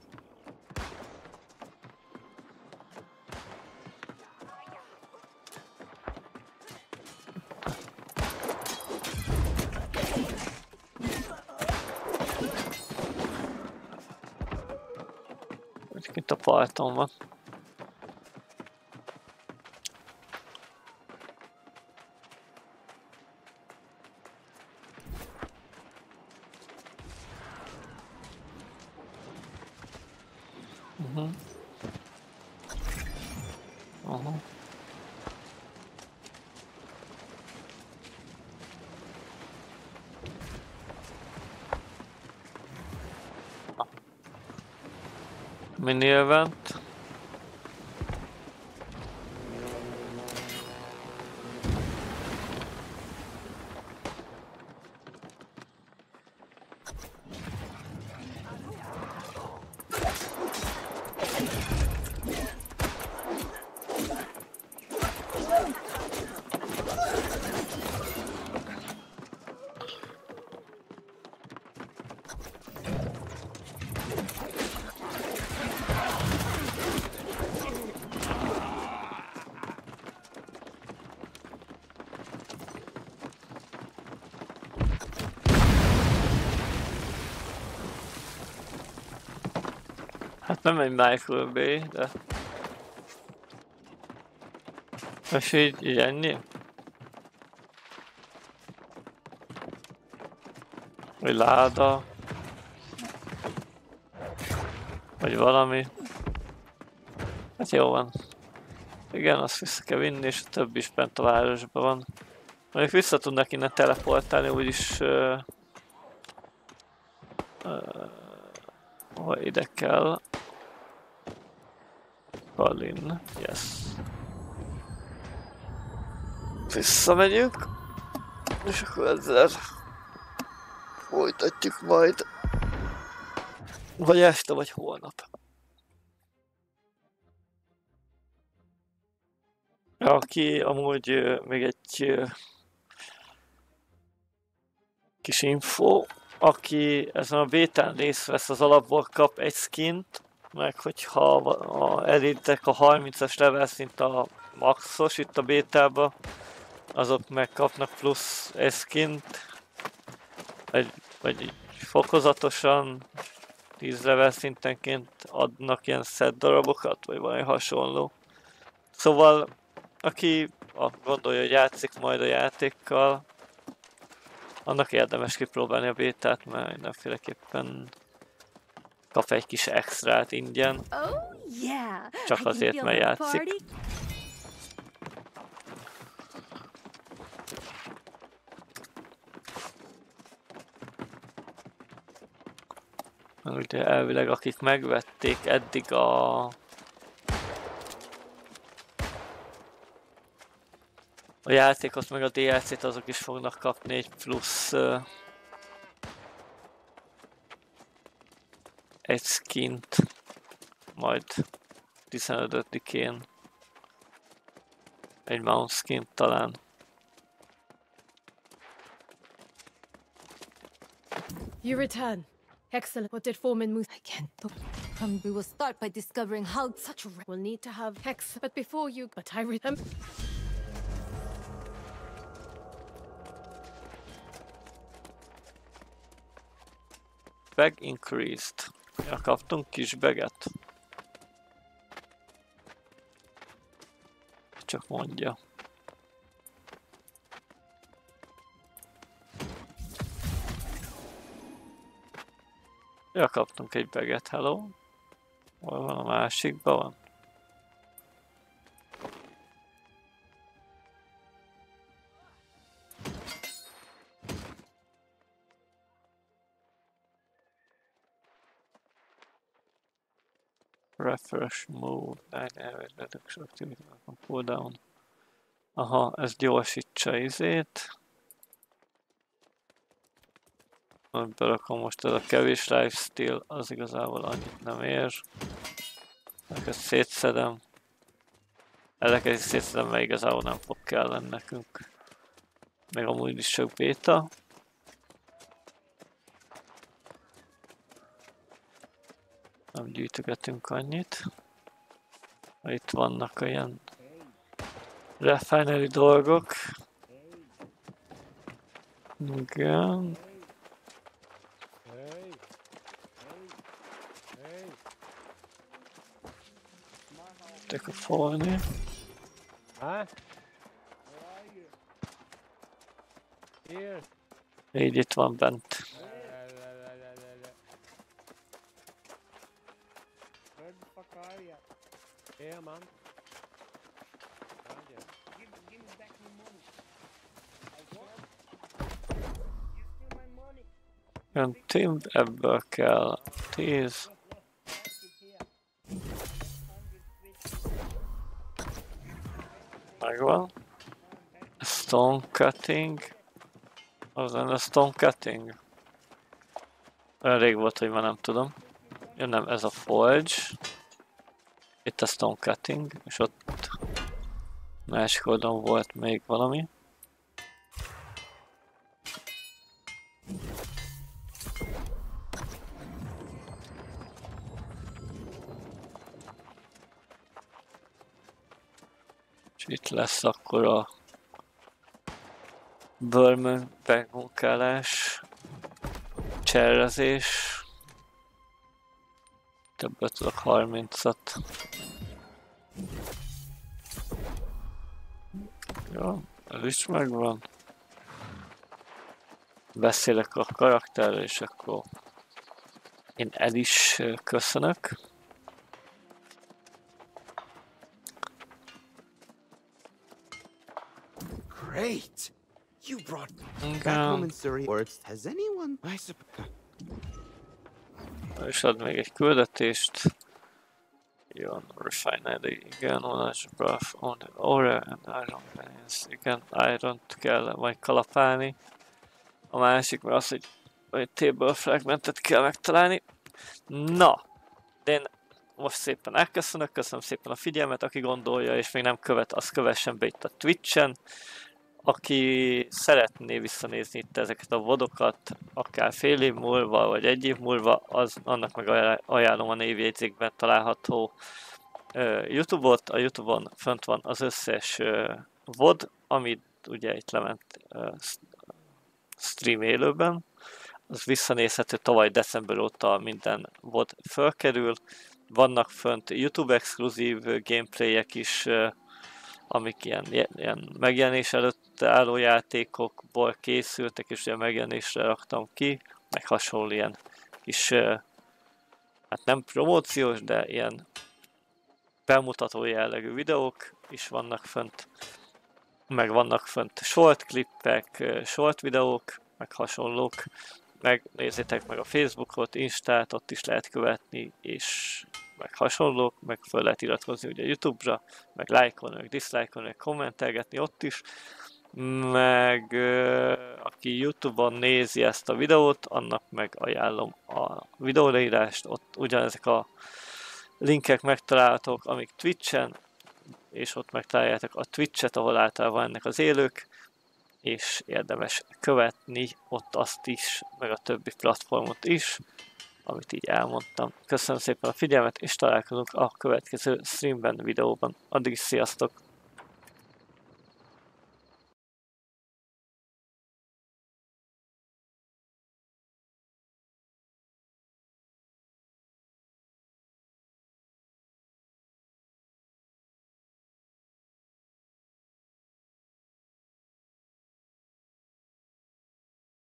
Itt a parton van. Uh-huh. Uh-huh. Mini event. Hát nem egy Michael Bay, de... És így, így ennyi? Vagy láda? Vagy valami? Hát jó van. Igen, azt vissza kell vinni, és a többi is bent a városban van. Mondjuk vissza tudnak innen teleportálni, úgyis... Uh, uh, hol ide kell. Kalin, yes. Visszamegyünk, és akkor ezzel folytatjuk majd. Vagy este, vagy holnap. Aki amúgy uh, még egy uh, kis info, aki ezen a bétán részt vesz, az alapból kap egy skint, meg hogyha elértek a harmincas level szint a maxos itt a bétába, azok megkapnak plusz egy skint, vagy, vagy fokozatosan tíz level szintenként adnak ilyen set darabokat, vagy valami hasonló. Szóval, aki gondolja, hogy játszik majd a játékkal, annak érdemes kipróbálni a bétát, mert mindenféleképpen kap egy kis extrát ingyen. Csak azért, mert játszik. Ugye elvileg akik megvették eddig a a játékot meg a dé el cét, azok is fognak kapni egy plusz uh, egy skint majd tizenötödikén egy mount skint talán. You return. Excellent. What did Foreman Moose? I can't talk. Um, we will start by discovering how such a We'll need to have Hex. But before you, but I remember. Bag increased. Ja, kaptunk kis baget. Csak mondja. Ja, kaptunk egy baget, hello. Hol van a másikban van? Refresh move, reduction activity on cooldown. Aha, ez gyorsítsa izét. Berakom most ez a kevés lifesteal, az igazából annyit nem ér. Ezeket szétszedem. Ezeket is szétszedem, mert igazából nem fog kelleni nekünk. Meg amúgy is sok béta. Nem gyűjtögetünk annyit. Itt vannak olyan refinery dolgok. Igen. Take a folni. Így itt van bent. Yeah, man. Jön Tim, ebből kell tíz. Megvan. Stone cutting. Az lenne stone cutting. Olyan rég volt, hogy már nem tudom. Ja, nem, ez a forge. Itt a stone cutting, és ott másik oldalon volt még valami. És itt lesz akkor a Vermin megmunkálás, cserrezés. Többet tudok, harmincat. Jó, ez is megvan. Beszélek a karakterről, és akkor én el is köszönök. Great! You brought Igen. back home in Surrey. Words. Has anyone? I suppose. És ad még egy küldetést. Jön refinery, igen, knowledge buff on the ore and iron veins. Igen, iront kell majd kalapálni. A másik, mert az, hogy egy table fragmentet kell megtalálni. Na, de én most szépen elköszönök, köszönöm szépen a figyelmet, aki gondolja és még nem követ, az kövessen be itt a Twitchen. Aki szeretné visszanézni itt ezeket a vodokat, akár fél év múlva, vagy egy év múlva, az annak meg ajánlom a névjegyzékben található uh, YouTube-ot. A YouTube-on fönt van az összes uh, vod, amit ugye itt lement uh, stream élőben. Az visszanézhető, tavaly december óta minden vod fölkerül. Vannak fönt YouTube exkluzív gameplayek is, uh, amik ilyen, ilyen megjelenés előtt álló játékokból készültek, és ugye megjelenésre raktam ki, meg hasonló ilyen kis, hát nem promóciós, de ilyen bemutató jellegű videók is vannak fönt, meg vannak fönt short klippek, short videók, meg hasonlók, meg nézzétek meg a Facebookot, Instát, ott is lehet követni, és meg hasonlók, meg föl lehet iratkozni ugye YouTube-ra, meg lájkolni, meg diszlájkolni, meg kommentelgetni ott is, meg uh, aki YouTube-on nézi ezt a videót, annak meg ajánlom a videóleírást, ott ugyanezek a linkek megtalálhatók, amik Twitchen, és ott megtaláljátok a Twitchet, ahol általában ennek az élők, és érdemes követni ott azt is, meg a többi platformot is, amit így elmondtam. Köszönöm szépen a figyelmet, és találkozunk a következő streamben, videóban. Addig is sziasztok!